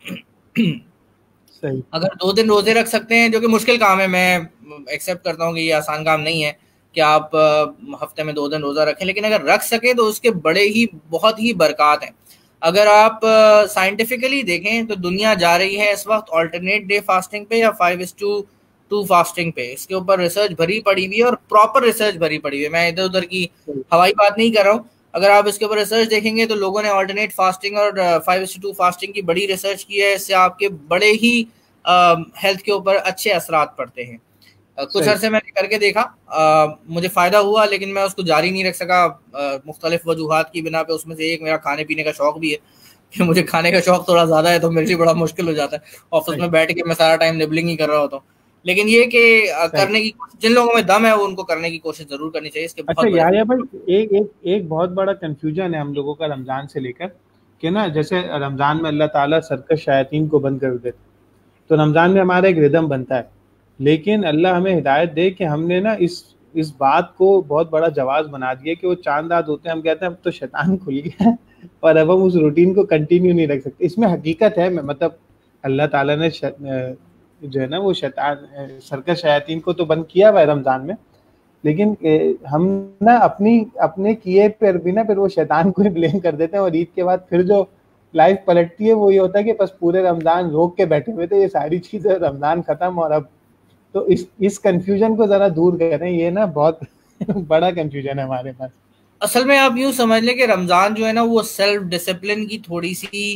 [SPEAKER 2] اگر 2 دن روزے رکھ سکتے ہیں, جو کہ مشکل کام ہے, میں ایکسیپٹ کرتا ہوں کہ یہ آسان کام نہیں ہے کہ آپ ہفتے میں 2 دن روزہ رکھیں, لیکن اگر رکھ سکیں تو اس کے بڑے ہی بہت ہی برکات ہیں. اگر آپ سائنٹیفکلی دیکھیں تو دنیا جا رہی ہے اس وقت آلٹرنیٹ ڈے فاسٹنگ پہ یا 5:2 فاسٹنگ پہ. اس کے اوپر ریسرچ بھری پڑی ہوئی ہے, اور پراپر ریسرچ بھری پڑی ہوئی ہے. میں ادھر ادھر کی ہوائی بات نہیں کر رہا ہوں. اگر آپ اس کے اوپر ریسرچ دیکھیں گے تو لوگوں نے آلٹرنیٹ فاسٹنگ اور 5:2 فاسٹنگ کی بڑی ریسرچ کی ہے. اس سے آپ کے بڑے ہی ہیلتھ کے اوپر اچھے اثرات پڑتے ہیں. کچھ عرصے میں نے کر کے دیکھا, مجھے فائدہ ہوا, لیکن میں اس کو جاری نہیں رکھ سکا مختلف وجوہات کی بنا پہ. اس میں سے ایک میرا کھانے پینے کا شوق بھی ہے, کہ مجھے کھانے کا شوق تھوڑا زیادہ ہے, تو میرے لیے بڑا مشکل ہو جاتا ہے آفس میں بیٹھ کے میں سارا ٹائم نبلنگ ہی کر رہا ہوتا ہوں. لیکن یہ کہ کرنے کی جن لوگوں میں دم ہے وہ ان کو کرنے کی کوشش ضرور کرنی چاہیے. اس کے
[SPEAKER 1] اچھا یحییٰ بھائی, ایک بہت بڑا کنفیوژن ہے ہم لوگوں کا رمضان سے لے کر, کہ نا جیسے رمضان میں اللہ تعالیٰ سرکش شیاطین کو بند کر دیتے, تو رمضان میں ہمارا ایک ردم بنتا ہے, لیکن اللہ ہمیں ہدایت دے کہ ہم نے نا اس بات کو بہت بڑا جواز بنا دیا کہ وہ چاند رات ہوتے ہیں, ہم کہتے ہیں اب تو شیطان کھل گیا اور اب ہم اس روٹین کو کنٹینیو نہیں رکھ سکتے. اس میں حقیقت ہے, مطلب اللہ تعالیٰ نے جو ہے نا وہ شیطان سرکش شیاطین کو تو بند کیا ہوا ہے رمضان میں, لیکن ہم نا اپنے کیے پر بھی نا پھر وہ شیطان کو ہی بلیم کر دیتے ہیں, اور عید کے بعد پھر جو لائف پلٹتی ہے وہ یہ ہوتا ہے کہ بس پورے رمضان روک کے بیٹھے ہوئے تھے, یہ ساری چیزیں رمضان ختم اور اب تو اس کنفیوژن کو ذرا دور کریں. یہ نا بہت بڑا کنفیوژن ہے ہمارے پاس.
[SPEAKER 2] اصل میں آپ یوں سمجھ لیں کہ رمضان جو ہے نا وہ سیلف ڈسپلن کی تھوڑی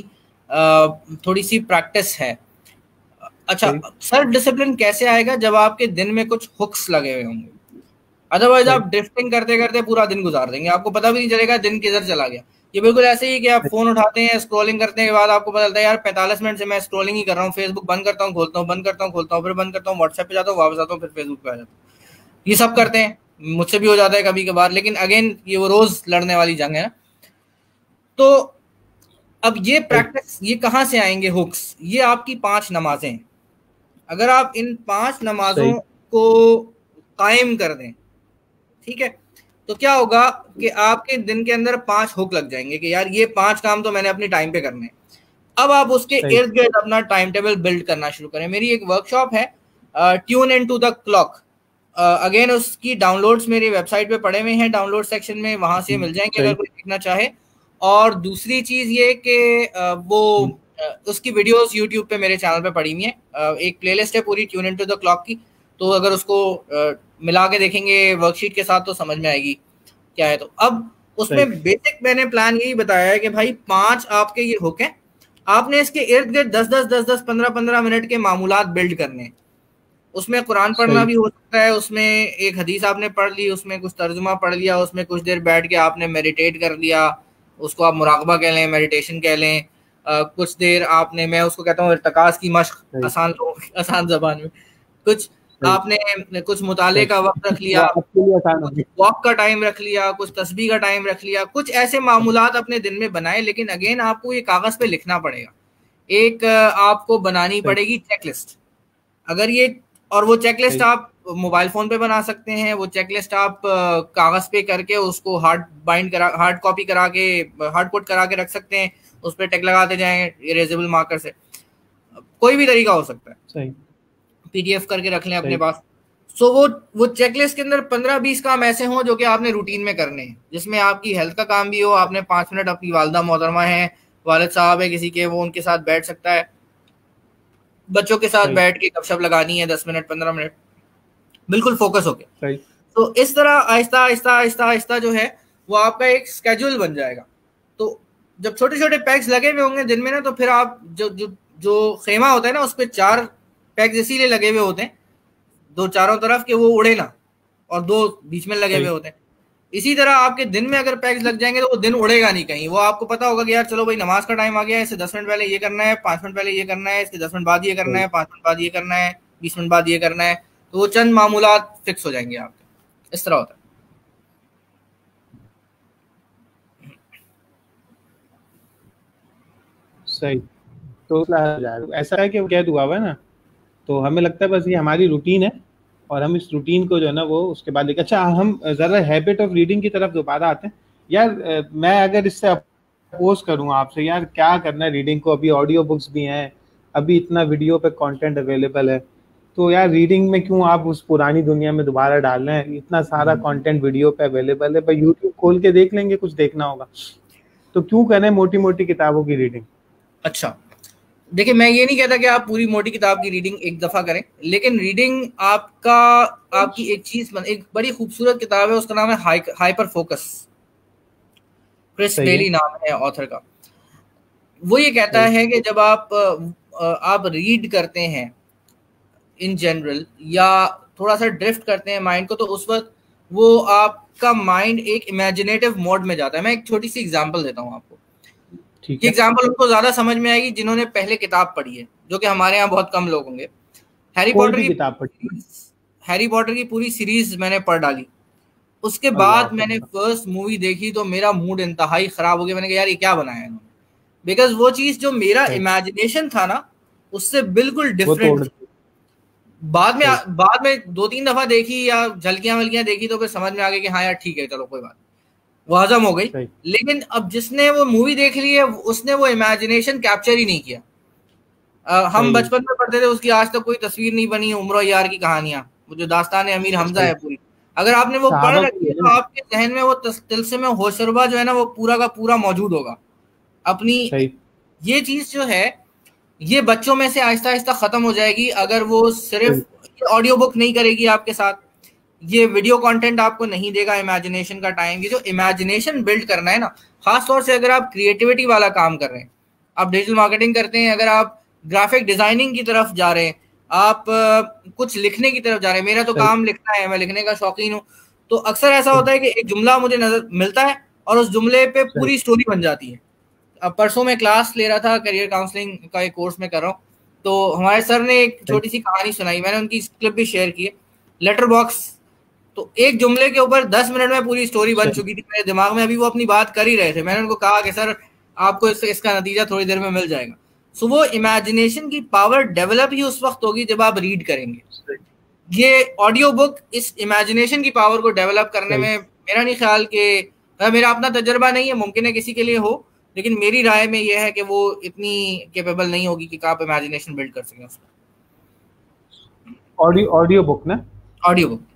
[SPEAKER 2] سی پریکٹس ہے. اچھا, سیلف ڈسپلن کیسے آئے گا؟ جب آپ کے دن میں کچھ ہکس لگے ہوئے ہوں گے. ادروائز آپ ڈرفٹنگ کرتے کرتے پورا دن گزار دیں گے, آپ کو پتہ بھی نہیں چلے گا دن کدھر چلا گیا. یہ بالکل ایسے ہی کہ آپ فون اٹھاتے ہیں, اسکرولنگ کرنے کے بعد آپ کو پتہ چلتا ہے یار 45 منٹ سے میں اسکرولنگ ہی کر رہا ہوں, فیس بک بند کرتا ہوں کھولتا ہوں, بند کرتا ہوں کھولتا ہوں, پھر بند کرتا ہوں, واٹس ایپ پہ جاتا ہوں, واپس آتا ہوں, پھر فیس بک پہ آ جاتا ہوں. یہ سب کرتے ہیں, مجھ سے بھی ہو جاتا ہے کبھی کبھار, لیکن اگین یہ وہ روز لڑنے والی جنگ ہے نا. تو اب یہ پریکٹس یہ کہاں سے آئیں گے ہکس؟ یہ آپ کی 5 نمازیں. اگر آپ ان 5 نمازوں کو قائم کر دیں, ٹھیک ہے, تو کیا ہوگا کہ آپ کے دن کے اندر 5 ہک لگ جائیں گے کہ یار یہ 5 کام تو میں نے اپنی ٹائم پہ کرنے ہیں. اب آپ اس کے ارد گرد اپنا ٹائم ٹیبل بلڈ کرنا شروع کریں. میری ایک ورک شاپ ہے tune in to the clock, again اس کی ڈاؤن لوڈس میری ویب سائٹ پہ پڑے ہوئے ہیں, ڈاؤن لوڈ سیکشن میں, وہاں سے مل جائیں گے اگر کوئی دیکھنا چاہے. اور دوسری چیز یہ کہ وہ اس کی ویڈیوز یوٹیوب پہ میرے چینل پہ پڑی ہوئی ہیں, ایک پلے لسٹ ہے پوری tune in to the clock کی, تو اگر اس کو ملا کے دیکھیں گے ورک شیٹ کے ساتھ تو سمجھ میں آئے گی کیا ہے. تو اب اس میں بیسک میں نے پلان یہی بتایا ہے کہ بھائی 5 آپ کے یہ ہک ہیں, آپ نے اس کے ارد گرد 10 15 منٹ کے معمولات بلڈ کرنے ہیں. اس میں قرآن پڑھنا بھی ہو سکتا ہے, اس میں ایک حدیث آپ نے پڑھ لی, اس میں کچھ ترجمہ پڑھ لیا, اس میں کچھ دیر بیٹھ کے آپ نے میڈیٹیٹ کر لیا, اس کو آپ مراقبہ کہہ لیں, میڈیٹیشن کہہ لیں. کچھ دیر آپ نے, میں اس کو کہتا ہوں ارتکاز کی مشق, آسان زبان میں, کچھ آپ نے کچھ مطالعے کا وقت رکھ لیا, واک کا ٹائم رکھ لیا, کچھ تسبیح کا ٹائم رکھ لیا. کچھ ایسے معمولات اپنے دن میں بنائیں, لیکن اگین آپ کو یہ کاغذ پہ لکھنا پڑے گا. ایک آپ کو بنانی پڑے گی چیک لسٹ. اگر یہ اور وہ چیک لسٹ آپ موبائل فون پہ بنا سکتے ہیں, وہ چیک لسٹ آپ کاغذ پہ کر کے اس کو ہارڈ کاپی کرا کے ہارڈ کوٹ کرا کے رکھ سکتے ہیں, اس پہ ٹیک لگاتے جائیں اریزیبل مارکر سے. کوئی بھی طریقہ ہو سکتا ہے, پی ڈی ایف کر کے رکھ لیں اپنے پاس. سو وہ چیک لسٹ کے اندر 15-20 کام ایسے ہوں جو کہ آپ نے روٹین میں کرنے ہیں, جس میں آپ کی ہیلتھ کا کام بھی ہو, آپ نے 5 منٹ اپنی والدہ محترمہ ہیں, والد صاحب ہے کسی کے, وہ ان کے ساتھ بیٹھ سکتا ہے, بچوں کے ساتھ بیٹھ کے گپ شپ لگانی ہے 10 منٹ 15 منٹ, بالکل فوکس ہو کے. تو اس طرح آہستہ آہستہ آہستہ آہستہ جو ہے وہ آپ کا ایک اسکیجول بن جائے گا. تو جب چھوٹے چھوٹے پیکس لگے ہوئے ہوں گے دن میں نا, تو پھر آپ جو خیمہ ہوتا ہے نا اس پہ 4 پیکس اسی لیے لگے ہوئے ہوتے ہیں, 2 چاروں طرف کہ وہ اڑے نا, اور 2 بیچ میں لگے ہوئے ہوتے ہیں. اسی طرح آپ کے دن میں اگر پیکس لگ جائیں گے تو وہ دن اڑے گا نہیں کہیں. وہ آپ کو پتا ہوگا کہ یار چلو بھائی نماز کا ٹائم آ گیا ہے, اس سے 10 منٹ پہلے یہ کرنا ہے, 5 منٹ پہلے یہ کرنا ہے, اس کے 10 منٹ بعد یہ کرنا ہے, 5 منٹ بعد یہ کرنا ہے, 20 منٹ بعد یہ کرنا ہے. تو وہ چند معمولات فکس ہو جائیں گے آپ کے. اس طرح ہوتا ہے.
[SPEAKER 1] صحیح. تو ایسا ہے کہ وہ کہہ دعا ہوا ہے نا, تو ہمیں لگتا ہے بس یہ ہماری روٹین ہے, اور ہم اس روٹین کو جو ہے نا وہ اس کے بعد دیکھیں. اچھا ہم ذرا ہیبٹ آف ریڈنگ کی طرف دوبارہ آتے ہیں. یار میں اگر اس سے اپوز کروں آپ سے, یار کیا کرنا ہے ریڈنگ کو, ابھی آڈیو بکس بھی ہیں, ابھی اتنا ویڈیو پہ کانٹینٹ اویلیبل ہے, تو یار ریڈنگ میں کیوں آپ اس پرانی دنیا میں دوبارہ ڈال رہے ہیں؟ اتنا سارا کانٹینٹ ویڈیو پہ اویلیبل ہے, بھائی یوٹیوب کھول کے دیکھ لیں گے, کچھ دیکھنا ہوگا, تو کیوں کریں موٹی موٹی کتابوں کی ریڈنگ؟
[SPEAKER 2] اچھا دیکھیں, میں یہ نہیں کہتا کہ آپ پوری موٹی کتاب کی ریڈنگ ایک دفعہ کریں, لیکن ریڈنگ آپ کی ایک چیز, ایک بڑی خوبصورت کتاب ہے, اس کا نام ہے ہائپر فوکس. کرس بیلی نام ہے آتھر کا. وہ یہ کہتا ہے کہ جب آپ ریڈ کرتے ہیں ان جنرل, یا تھوڑا سا ڈرفٹ کرتے ہیں مائنڈ کو, تو اس وقت وہ آپ کا مائنڈ ایک امیجنیٹو موڈ میں جاتا ہے. میں ایک چھوٹی سی ایگزامپل دیتا ہوں آپ کو. یہ ایگزامپل ان کو زیادہ سمجھ میں آئے گی جنہوں نے پہلے کتاب پڑھی ہے, جو کہ ہمارے یہاں بہت کم لوگ ہوں گے. ہیری پوٹر کی پوری سیریز میں نے پڑھ ڈالی. اس کے بعد میں نے فرسٹ مووی دیکھی تو میرا موڈ انتہائی خراب ہو گیا. میں نے کہا یار یہ کیا بنایا انہوں نے, بیکاز وہ چیز جو میرا امیجنیشن تھا نا اس سے بالکل ڈفرینٹ. بعد میں 2-3 دفعہ دیکھی یا جھلکیاں ولکیاں دیکھی تو پھر سمجھ میں آ گئی کہ ہاں یار ٹھیک ہے چلو کوئی بات, وہ ہضم ہو گئی. لیکن اب جس نے وہ مووی دیکھ لی ہے اس نے وہ امیجنیشن کیپچر ہی نہیں کیا. ہم بچپن میں پڑھتے تھے, اس کی آج تک کوئی تصویر نہیں بنی. عمر و یار کی کہانیاں, وہ جو داستان امیر حمزہ ہے پوری, اگر آپ نے وہ پڑھ رکھی ہے تو آپ کے ذہن میں وہ طلسم ہوشربا جو ہے نا وہ پورا کا پورا موجود ہوگا. اپنی یہ چیز جو ہے یہ بچوں میں سے آہستہ آہستہ ختم ہو جائے گی اگر وہ صرف آڈیو بک نہیں کرے گی آپ کے ساتھ, یہ ویڈیو کانٹینٹ آپ کو نہیں دے گا امیجنیشن کا ٹائم. یہ جو امیجنیشن بلڈ کرنا ہے نا, خاص طور سے اگر آپ کریٹیوٹی والا کام کر رہے ہیں, آپ ڈیجیٹل مارکیٹنگ کرتے ہیں, اگر آپ گرافک ڈیزائننگ کی طرف جا رہے ہیں, آپ کچھ لکھنے کی طرف جا رہے ہیں. میرا تو کام لکھنا ہے, میں لکھنے کا شوقین ہوں. تو اکثر ایسا ہوتا ہے کہ ایک جملہ مجھے نظر ملتا ہے اور اس جملے پہ پوری سٹوری بن جاتی ہے. اب پرسوں میں کلاس لے رہا تھا, کیریئر کاؤنسلنگ کا ایک کورس میں کر رہا ہوں, تو ہمارے سر نے ایک چھوٹی سی کہانی سنائی, میں نے ان کی کلپ بھی شیئر کی ہے. لیٹر باکس, تو ایک جملے کے اوپر 10 منٹ میں پوری سٹوری بن چکی تھی میرے دماغ میں. ابھی وہ اپنی بات کر ہی رہے تھے, میں نے ان کو کہا کہ سر آپ کو اس کا نتیجہ تھوڑی دیر میں مل جائے گا. سو وہ امیجنیشن کی پاور ڈیولپ ہی اس وقت ہوگی جب آپ ریڈ کریں گے. یہ آڈیو بک اس امیجنیشن کی پاور کو ڈیولپ کرنے میں میرا نہیں خیال کہ, میرا اپنا تجربہ نہیں ہے, ممکن ہے کسی کے لیے ہو, لیکن میری رائے میں یہ ہے کہ وہ اتنی کیپیبل نہیں ہوگی کہ آپ امیجنیشن بلڈ کر سکیں اس میں.
[SPEAKER 1] آڈیو بک نا,
[SPEAKER 2] آڈیو بک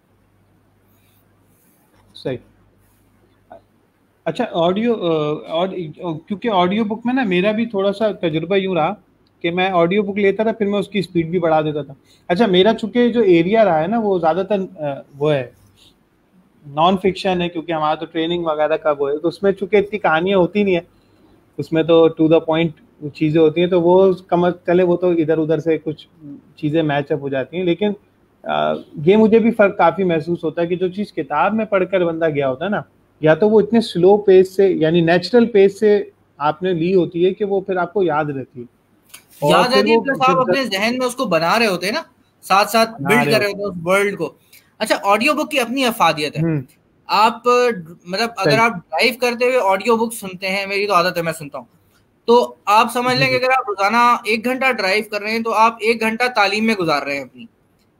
[SPEAKER 1] صحیح. اچھا آڈیو, کیونکہ آڈیو بک میں نا میرا بھی تھوڑا سا تجربہ یوں رہا کہ میں آڈیو بک لیتا تھا, پھر میں اس کی اسپیڈ بھی بڑھا دیتا تھا. اچھا میرا چونکہ جو ایریا رہا ہے نا وہ زیادہ تر وہ ہے نان فکشن ہے, کیونکہ ہمارا تو ٹریننگ وغیرہ کا وہ ہے, تو اس میں چونکہ اتنی کہانیاں ہوتی نہیں ہیں, اس میں تو ٹو دا پوائنٹ چیزیں ہوتی ہیں, تو وہ کم چلے وہ تو ادھر ادھر سے کچھ چیزیں میچ اپ ہو جاتی ہیں. لیکن یہ مجھے بھی فرق کافی محسوس ہوتا ہے کہ جو چیز کتاب میں پڑھ کر بندہ گیا ہوتا ہے نا, یا تو وہ اتنے سلو پیس سے یعنی نیچرل پیس سے آپ نے لی ہوتی ہے کہ وہ پھر آپ کو یاد رہتی ہے,
[SPEAKER 2] یاد رہتی ہے, پلس آپ اپنے ذہن میں اس کو بنا رہے ہوتے ہیں نا, ساتھ ساتھ بلڈ کر رہے ہوتے ہیں اس ورلڈ کو. اچھا آڈیو بک کی اپنی افادیت ہے. آپ مطلب اگر آپ ڈرائیو کرتے ہوئے آڈیو بک سنتے ہیں, میری تو عادت ہے میں سنتا ہوں, تو آپ سمجھ لیں کہ اگر آپ روزانہ 1 گھنٹہ ڈرائیو کر رہے ہیں تو آپ 1 گھنٹہ تعلیم میں گزار رہے ہیں اپنی.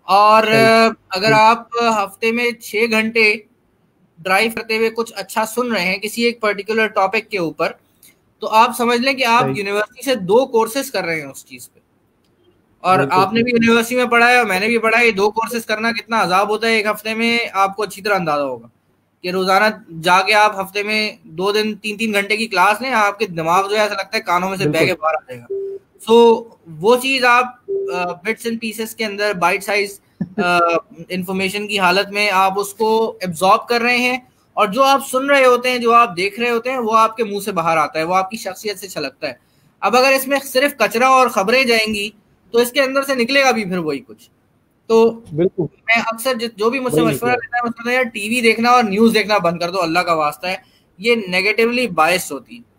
[SPEAKER 2] اور اگر آپ ہفتے میں 6 گھنٹے ڈرائیو کرتے ہوئے کچھ اچھا سن رہے ہیں کسی ایک پرٹیکولر ٹاپک کے اوپر, تو آپ سمجھ لیں کہ آپ یونیورسٹی سے 2 کورسز کر رہے ہیں اس چیز پہ. اور آپ نے بھی یونیورسٹی میں پڑھا ہے اور میں نے بھی پڑھا ہے, یہ 2 کورسز کرنا کتنا عذاب ہوتا ہے ایک ہفتے میں, آپ کو اچھی طرح اندازہ ہوگا کہ روزانہ جا کے آپ ہفتے میں 2 دن 3 انگھنٹے کی کلاس لیں, آپ کے دماغ جو ہے ایسا لگتا ہے کانوں میں سے بہ کے باہر آ جائے گا. سو وہ چیز آپ بٹس اینڈ پیسز کے اندر بائٹ سائز انفارمیشن کی حالت میں آپ اس کو ایبزارب کر رہے ہیں, اور جو آپ سن رہے ہوتے ہیں, جو آپ دیکھ رہے ہوتے ہیں, وہ آپ کے منہ سے باہر آتا ہے, وہ آپ کی شخصیت سے چھلکتا ہے. اب اگر اس میں صرف کچرا اور خبریں جائیں گی تو اس کے اندر سے نکلے گا بھی پھر وہی کچھ. تو
[SPEAKER 1] بالکل
[SPEAKER 2] میں اکثر جو بھی مجھ سے مشورہ لیتا ہے, مجھے یار ٹی وی دیکھنا اور نیوز دیکھنا بند کر دو, اللہ کا واسطہ ہے, یہ نیگیٹیولی باعث ہوتی ہے.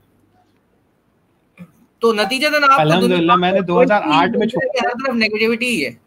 [SPEAKER 2] تو نتیجتاً آپ کو
[SPEAKER 1] الحمدللہ میں نے 2008 میں چھوڑا,
[SPEAKER 2] ہر طرف نیگیٹیوٹی ہی ہے.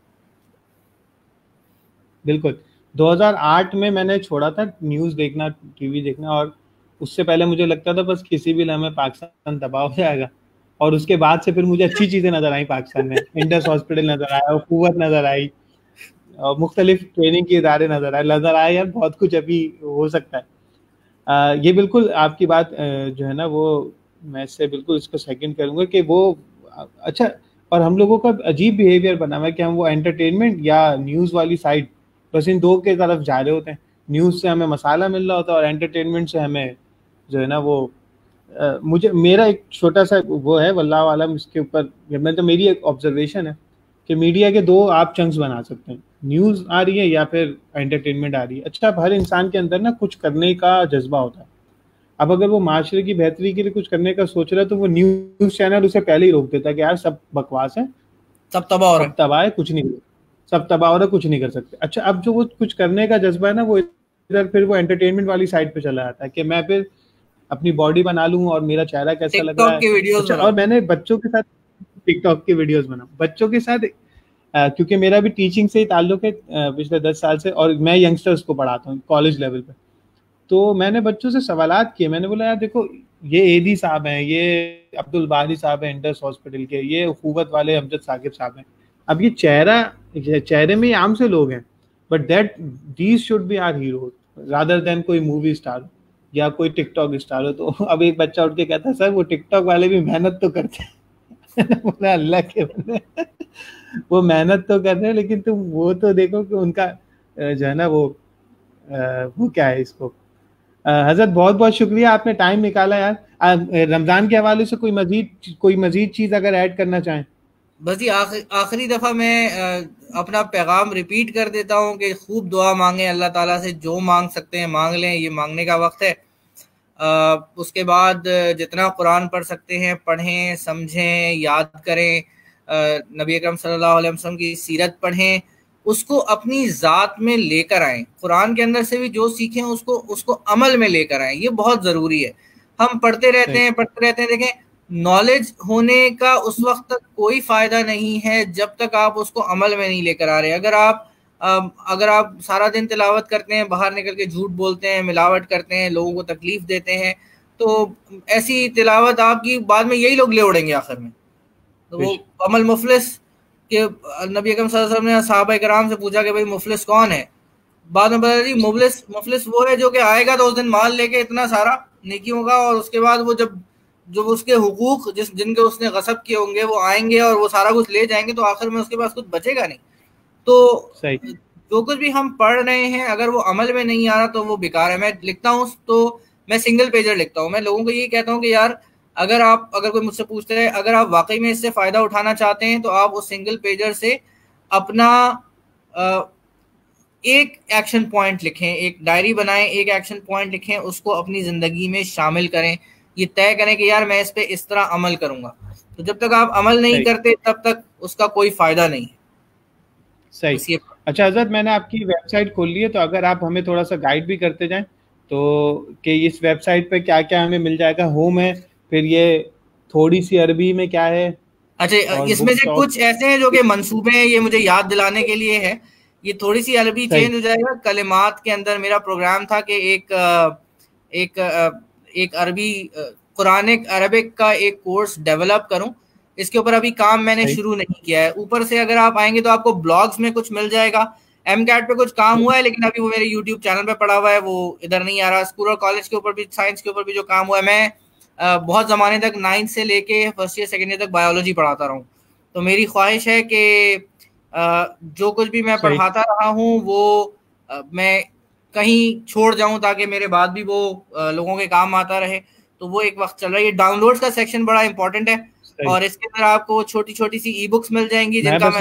[SPEAKER 1] بالکل 2008 میں نے چھوڑا تھا نیوز دیکھنا, ٹی وی دیکھنا, اور اس سے پہلے مجھے لگتا تھا بس کسی بھی لمحے پاکستان تباہ ہو جائے گا, اور اس کے بعد سے پھر مجھے اچھی چیزیں نظر آئیں پاکستان میں, انڈس ہاسپٹل نظر آیا, قوت نظر آئی, اور مختلف ٹریننگ کے ادارے نظر آئے یار بہت کچھ ابھی ہو سکتا ہے. یہ بالکل آپ کی بات جو ہے نا وہ میں اس سے بالکل اس کو سیکنڈ کروں گا کہ وہ اچھا, اور ہم لوگوں کا عجیب بیہیویئر بنا ہوا ہے کہ ہم وہ انٹرٹینمنٹ یا نیوز والی سائڈ بس ان 2 کے طرف جا رہے ہوتے ہیں. نیوز سے ہمیں مسالہ مل رہا ہوتا ہے اور انٹرٹینمنٹ سے ہمیں جو ہے نا وہ مجھے میرا ایک چھوٹا سا وہ ہے واللہ عالم اس کے اوپر, میں تو میری ایک آبزرویشن ہے کہ میڈیا کے 2 آپ چنکس بنا سکتے ہیں, نیوز آ رہی ہے یا پھر انٹرٹینمنٹ آ رہی ہے. اچھا, اب ہر انسان کے اندر نا کچھ کرنے کا جذبہ ہوتا ہے. اب اگر وہ معاشرے کی بہتری کے لیے کچھ کرنے کا سوچ رہا ہے تو وہ نیوز چینل اسے پہلے ہی روک دیتا ہے کہ یار سب بکواس ہے,
[SPEAKER 2] سب تباہ ہو رہا ہے,
[SPEAKER 1] سب تباہ ہے, کچھ نہیں, سب تباہ ہو رہا ہے, کچھ نہیں کر سکتے. اچھا, اب جو وہ کچھ کرنے کا جذبہ ہے نا وہ ادھر پھر وہ انٹرٹینمنٹ والی سائڈ پہ چلا جاتا ہے کہ میں پھر اپنی باڈی بنا لوں اور میرا چہرہ کیسا لگ رہا ہے. اچھا, اور میں نے بچوں کے ساتھ ٹک ٹاک کی ویڈیوز بنا بچوں کے ساتھ, کیونکہ میرا بھی ٹیچنگ سے ہی تعلق ہے پچھلے 10 سال سے, اور میں ینگسٹرز کو پڑھاتا ہوں کالج لیول پہ. تو میں نے بچوں سے سوالات کیے, میں نے بولا یار دیکھو یہ ایدی صاحب ہیں, یہ عبد الباری صاحب ہیں انڈس ہاسپٹل کے, یہ اخوت والے امجد ثاقب صاحب ہیں. اب یہ چہرے میں یہ عام سے لوگ ہیں, but these should be our hero rather than کوئی مووی اسٹار یا کوئی ٹک ٹاک اسٹار ہو. تو اب ایک بچہ اٹھ کے کہتا ہے سر وہ ٹک ٹاک والے بھی محنت تو کرتے ہیں. بولا اللہ کے بندے, وہ محنت تو کر رہے ہیں لیکن تم وہ تو دیکھو کہ ان کا جو ہے نا وہ کیا ہے اس کو. حضرت بہت بہت شکریہ, آپ نے ٹائم نکالا یار. رمضان کے حوالے سے کوئی مزید چیز اگر ایڈ کرنا چاہیں.
[SPEAKER 2] بس جی آخری دفعہ میں اپنا پیغام ریپیٹ کر دیتا ہوں کہ خوب دعا مانگیں اللہ تعالیٰ سے, جو مانگ سکتے ہیں مانگ لیں, یہ مانگنے کا وقت ہے. اس کے بعد جتنا قرآن پڑھ سکتے ہیں پڑھیں, سمجھیں, یاد کریں, نبی اکرم صلی اللہ علیہ وسلم کی سیرت پڑھیں, اس کو اپنی ذات میں لے کر آئیں. قرآن کے اندر سے بھی جو سیکھیں اس کو عمل میں لے کر آئیں, یہ بہت ضروری ہے. ہم پڑھتے رہتے ہیں دیکھیں نالج ہونے کا اس وقت تک کوئی فائدہ نہیں ہے جب تک آپ اس کو عمل میں نہیں لے کر آ رہے. اگر آپ سارا دن تلاوت کرتے ہیں, باہر نکل کے جھوٹ بولتے ہیں, ملاوٹ کرتے ہیں, لوگوں کو تکلیف دیتے ہیں, تو ایسی تلاوت آپ کی بعد میں یہی لوگ لے اڑیں گے آخر میں. تو وہ عمل مفلس کہ نبی اکرم صلی اللہ علیہ وسلم نے صحابہ کرام سے پوچھا کہ بھائی مفلس کون ہے, بعد میں بتا جی مفلس وہ ہے جو کہ آئے گا تو اس دن مال لے کے اتنا سارا نیکیوں کا, اور اس کے بعد وہ جب اس کے حقوق جن کے اس نے غصب کیے ہوں گے وہ آئیں گے اور وہ سارا کچھ لے جائیں گے, تو آخر میں اس کے پاس کچھ بچے گا نہیں. تو جو کچھ بھی ہم پڑھ رہے ہیں اگر وہ عمل میں نہیں آ رہا تو وہ بیکار ہے. میں لکھتا ہوں تو میں سنگل پیجر لکھتا ہوں. میں لوگوں کو یہی کہتا ہوں کہ یار اگر کوئی مجھ سے پوچھتے ہیں اگر آپ واقعی میں اس سے فائدہ اٹھانا چاہتے ہیں تو آپ اس سنگل پیجر سے اپنا ایک ایکشن پوائنٹ لکھیں, ایک ڈائری بنائیں, ایک ایکشن پوائنٹ لکھیں, اس کو اپنی زندگی میں شامل کریں, یہ طے کریں کہ یار میں اس پہ اس طرح عمل کروں گا. تو جب تک آپ عمل نہیں کرتے تب تک اس کا کوئی فائدہ نہیں ہے.
[SPEAKER 1] صحیح. اچھا حضرت, میں نے آپ کی ویب سائٹ کھول لی ہے, تو اگر آپ ہمیں تھوڑا سا گائیڈ بھی کرتے جائیں تو کہ اس ویب سائٹ پہ کیا کیا ہمیں مل جائے گا. ہوم ہے, پھر یہ تھوڑی سی عربی میں کیا ہے.
[SPEAKER 2] اچھا, اس میں سے کچھ ایسے ہیں جو کہ منصوبے ہیں, یہ مجھے یاد دلانے کے لیے ہے. یہ تھوڑی سی عربی چینج ہو جائے گا. کلمات کے اندر میرا پروگرام تھا کہ ایک عربی عربک کا ایک کورس ڈیولپ کروں, اس کے اوپر ابھی کام میں نے شروع نہیں کیا ہے. اوپر سے اگر آپ آئیں گے تو آپ کو بلاگز میں کچھ مل جائے گا. ایم کیٹ پہ کچھ کام ہوا ہے لیکن ابھی وہ میرے یوٹیوب چینل پہ پڑا ہوا ہے, وہ ادھر نہیں آ رہا. اسکول اور کالج کے اوپر بھی, سائنس کے اوپر بھی جو کام ہوا ہے, میں بہت زمانے تک 9th سے لے کے فرسٹ ایئر سیکنڈ ایئر تک بایولوجی پڑھاتا رہا ہوں. تو میری خواہش ہے کہ جو کچھ بھی میں پڑھاتا رہا ہوں وہ میں کہیں چھوڑ جاؤں تاکہ میرے بعد بھی وہ لوگوں کے کام آتا رہے. تو وہ ایک وقت چل رہا ہے. یہ ڈاؤن لوڈز کا سیکشن بڑا امپورٹنٹ ہے, اور اس کے اندر آپ کو چھوٹی چھوٹی سی ای بکس مل جائیں گی جن کا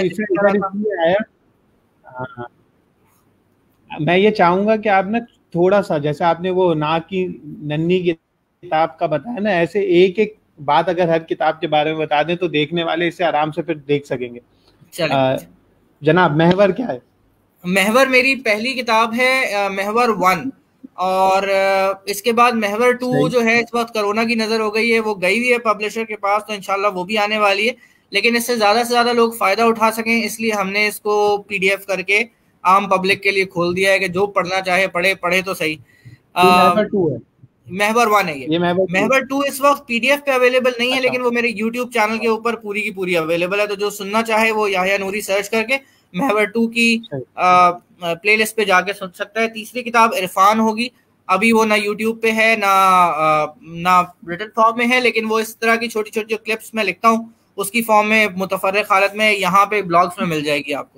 [SPEAKER 1] میں یہ چاہوں گا کہ آپ نا تھوڑا سا, جیسے آپ نے وہ نا کی ننھی کتاب کا بتایا نا, ایسے ایک ایک بات اگر ہر کتاب کے بارے میں بتا دیں تو دیکھنے والے اسے آرام سے پھر دیکھ سکیں گے. جناب محور کیا ہے؟
[SPEAKER 2] محور میری پہلی کتاب ہے, محور 1, اور اس کے بعد محور 2 جو ہے اس وقت کرونا کی نظر ہو گئی ہے, وہ گئی ہوئی ہے پبلشر کے پاس, تو انشاءاللہ وہ بھی آنے والی ہے. لیکن اس سے زیادہ لوگ فائدہ اٹھا سکیں اس لیے ہم نے اس کو PDF کر کے عام پبلک کے لیے کھول دیا ہے کہ جو پڑھنا چاہے پڑھے تو صحیح. محور 1 ہے یہ. محور 2 اس وقت PDF پہ اویلیبل نہیں ہے, لیکن وہ میرے یوٹیوب چینل کے اوپر پوری کی پوری اویلیبل ہے. تو جو سننا چاہے وہ یحییٰ نوری سرچ کر کے محور 2 کی پلے لسٹ پہ جا کے سن سکتا ہے. تیسری کتاب عرفان ہوگی. ابھی وہ نہ یوٹیوب پہ ہے نہ ریٹن فارم میں ہے, لیکن وہ اس طرح کی چھوٹی چھوٹی جو کلپس میں لکھتا ہوں اس کی فارم میں متفرق حالت میں یہاں پہ بلاگس میں مل جائے گی آپ کو.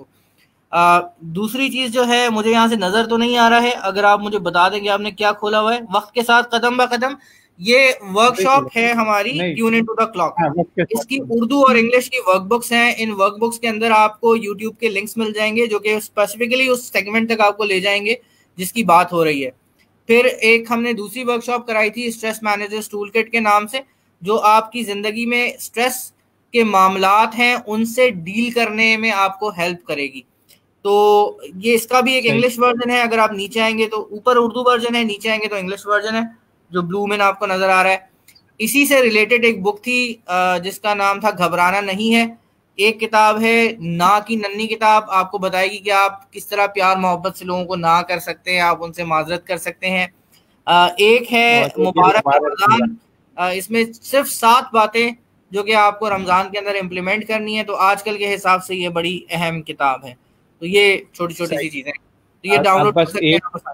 [SPEAKER 2] دوسری چیز جو ہے, مجھے یہاں سے نظر تو نہیں آ رہا ہے, اگر آپ مجھے بتا دیں کہ آپ نے کیا کھولا ہوا ہے. وقت کے ساتھ قدم بہ قدم, یہ ورک شاپ ہے ہماری ٹیون انٹو دی کلاک. اس کی اردو اور انگلش کی ورک بکس ہیں. ان ورک بکس کے اندر آپ کو یوٹیوب کے لنکس مل جائیں گے جو کہ اسپیسیفکلی اس سیگمنٹ تک آپ کو لے جائیں گے جس کی بات ہو رہی ہے. پھر ایک ہم نے دوسری ورک شاپ کرائی تھی اسٹریس مینیجرز ٹول کٹ کے نام سے, جو آپ کی زندگی میں اسٹریس کے معاملات ہیں ان سے ڈیل کرنے میں آپ کو ہیلپ کرے گی. تو یہ اس کا بھی ایک انگلش ورژن ہے. اگر آپ نیچے آئیں گے تو اوپر اردو ورژن ہے, نیچے آئیں گے تو انگلش ورژن ہے جو بلو میں آپ کو نظر آ رہا ہے. اسی سے ریلیٹڈ ایک بک تھی جس کا نام تھا گھبرانا نہیں ہے. ایک کتاب ہے نا کی ننھی کتاب, آپ کو بتائے گی کہ آپ کس طرح پیار محبت سے لوگوں کو نہ کر سکتے ہیں, آپ ان سے معذرت کر سکتے ہیں. ایک ہے مبارک رمضان, اس میں صرف 7 باتیں جو کہ آپ کو رمضان کے اندر امپلیمنٹ کرنی ہے. تو آج کل کے حساب سے یہ بڑی اہم کتاب ہے. تو یہ چھوٹی چھوٹی سی چیزیں, تو یہ ڈاؤن لوڈ کر سکتے ہیں.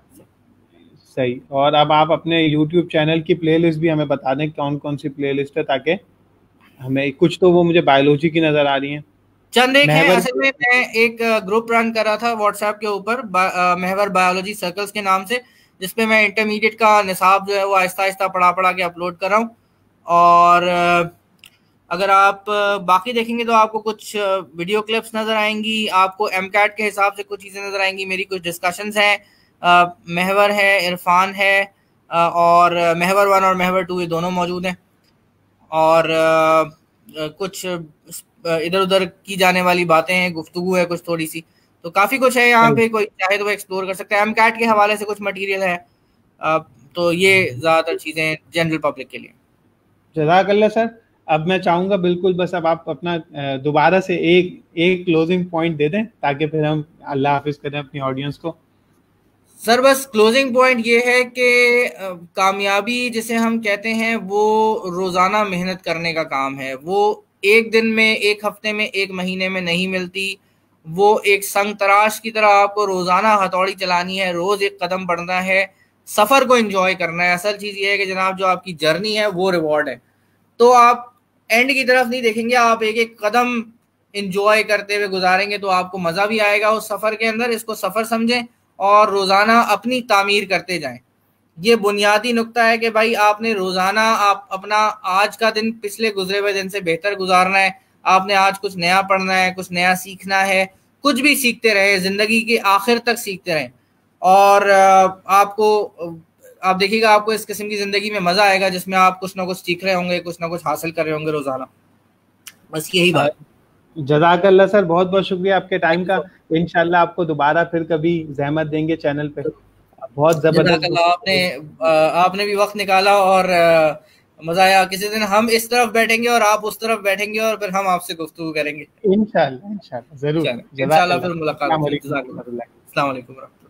[SPEAKER 1] صحیح. اور اب آپ اپنے یوٹیوب چینل کی پلے لسٹ بھی ہمیں بتا دیں کون کون سی پلے لسٹ ہے, تاکہ ہمیں کچھ تو وہ مجھے بایولوجی کی نظر آ رہی ہیں,
[SPEAKER 2] چند ایک ہیں. اصل میں ایک گروپ رن کر رہا تھا واٹس ایپ کے اوپر محور بایولوجی سرکلز کے نام سے, جس پہ میں انٹرمیڈیٹ کا نصاب جو ہے وہ آہستہ آہستہ پڑھا کے اپلوڈ کر رہا ہوں. اور اگر آپ باقی دیکھیں گے تو آپ کو کچھ ویڈیو کلپس نظر آئیں گی, آپ کو ایم کیٹ کے حساب سے کچھ چیزیں نظر آئیں گی. میری کچھ ڈسکشنز ہیں, محور ہے, عرفان ہے, اور محور 1 اور محور 2 یہ دونوں موجود ہیں. اور کچھ ادھر ادھر کی جانے والی باتیں ہیں, گفتگو ہے کچھ تھوڑی سی. تو کافی کچھ ہے یہاں پہ, کوئی چاہے تو وہ ایکسپلور کر سکتا ہے. ایم کیٹ کے حوالے سے کچھ مٹیریل ہے. تو یہ زیادہ تر چیزیں جنرل پبلک کے لیے.
[SPEAKER 1] جزاک اللہ سر. اب میں چاہوں گا بالکل بس اب آپ اپنا دوبارہ سے ایک کلوزنگ پوائنٹ دے دیں تاکہ پھر ہم اللہ حافظ کریں اپنی آڈینس کو.
[SPEAKER 2] سر بس کلوزنگ پوائنٹ یہ ہے کہ کامیابی جسے ہم کہتے ہیں وہ روزانہ محنت کرنے کا کام ہے. وہ ایک دن میں, ایک ہفتے میں, ایک مہینے میں نہیں ملتی. وہ ایک سنگ تراش کی طرح آپ کو روزانہ ہتھوڑی چلانی ہے, روز ایک قدم بڑھنا ہے, سفر کو انجوائے کرنا ہے. اصل چیز یہ ہے کہ جناب جو آپ کی جرنی ہے وہ ریوارڈ ہے. تو آپ اینڈ کی طرف نہیں دیکھیں گے, آپ ایک ایک قدم انجوائے کرتے ہوئے گزاریں گے تو آپ کو مزہ بھی آئے گا اس سفر کے اندر. اس کو سفر سمجھیں اور روزانہ اپنی تعمیر کرتے جائیں. یہ بنیادی نقطہ ہے کہ بھائی آپ نے روزانہ آپ اپنا آج کا دن پچھلے گزرے ہوئے دن سے بہتر گزارنا ہے. آپ نے آج کچھ نیا پڑھنا ہے, کچھ نیا سیکھنا ہے, کچھ بھی سیکھتے رہیں, زندگی کے آخر تک سیکھتے رہیں. اور آپ دیکھیے گا آپ کو اس قسم کی زندگی میں مزہ آئے گا جس میں آپ کچھ نہ کچھ سیکھ رہے ہوں گے, کچھ نہ کچھ حاصل کر رہے ہوں گے روزانہ. بس یہی بات.
[SPEAKER 1] جزاک اللہ سر, بہت بہت شکریہ آپ کے ٹائم کا. انشاءاللہ آپ کو دوبارہ پھر کبھی زحمت دیں گے چینل پہ. بہت زبردست.
[SPEAKER 2] آپ نے بھی وقت نکالا اور مزہ آیا. کسی دن ہم اس طرف بیٹھیں گے اور آپ اس طرف بیٹھیں گے اور پھر ہم آپ سے گفتگو کریں گے
[SPEAKER 1] انشاءاللہ ضرور.
[SPEAKER 2] انشاءاللہ پھر ملاقات ہوگی. السلام علیکم.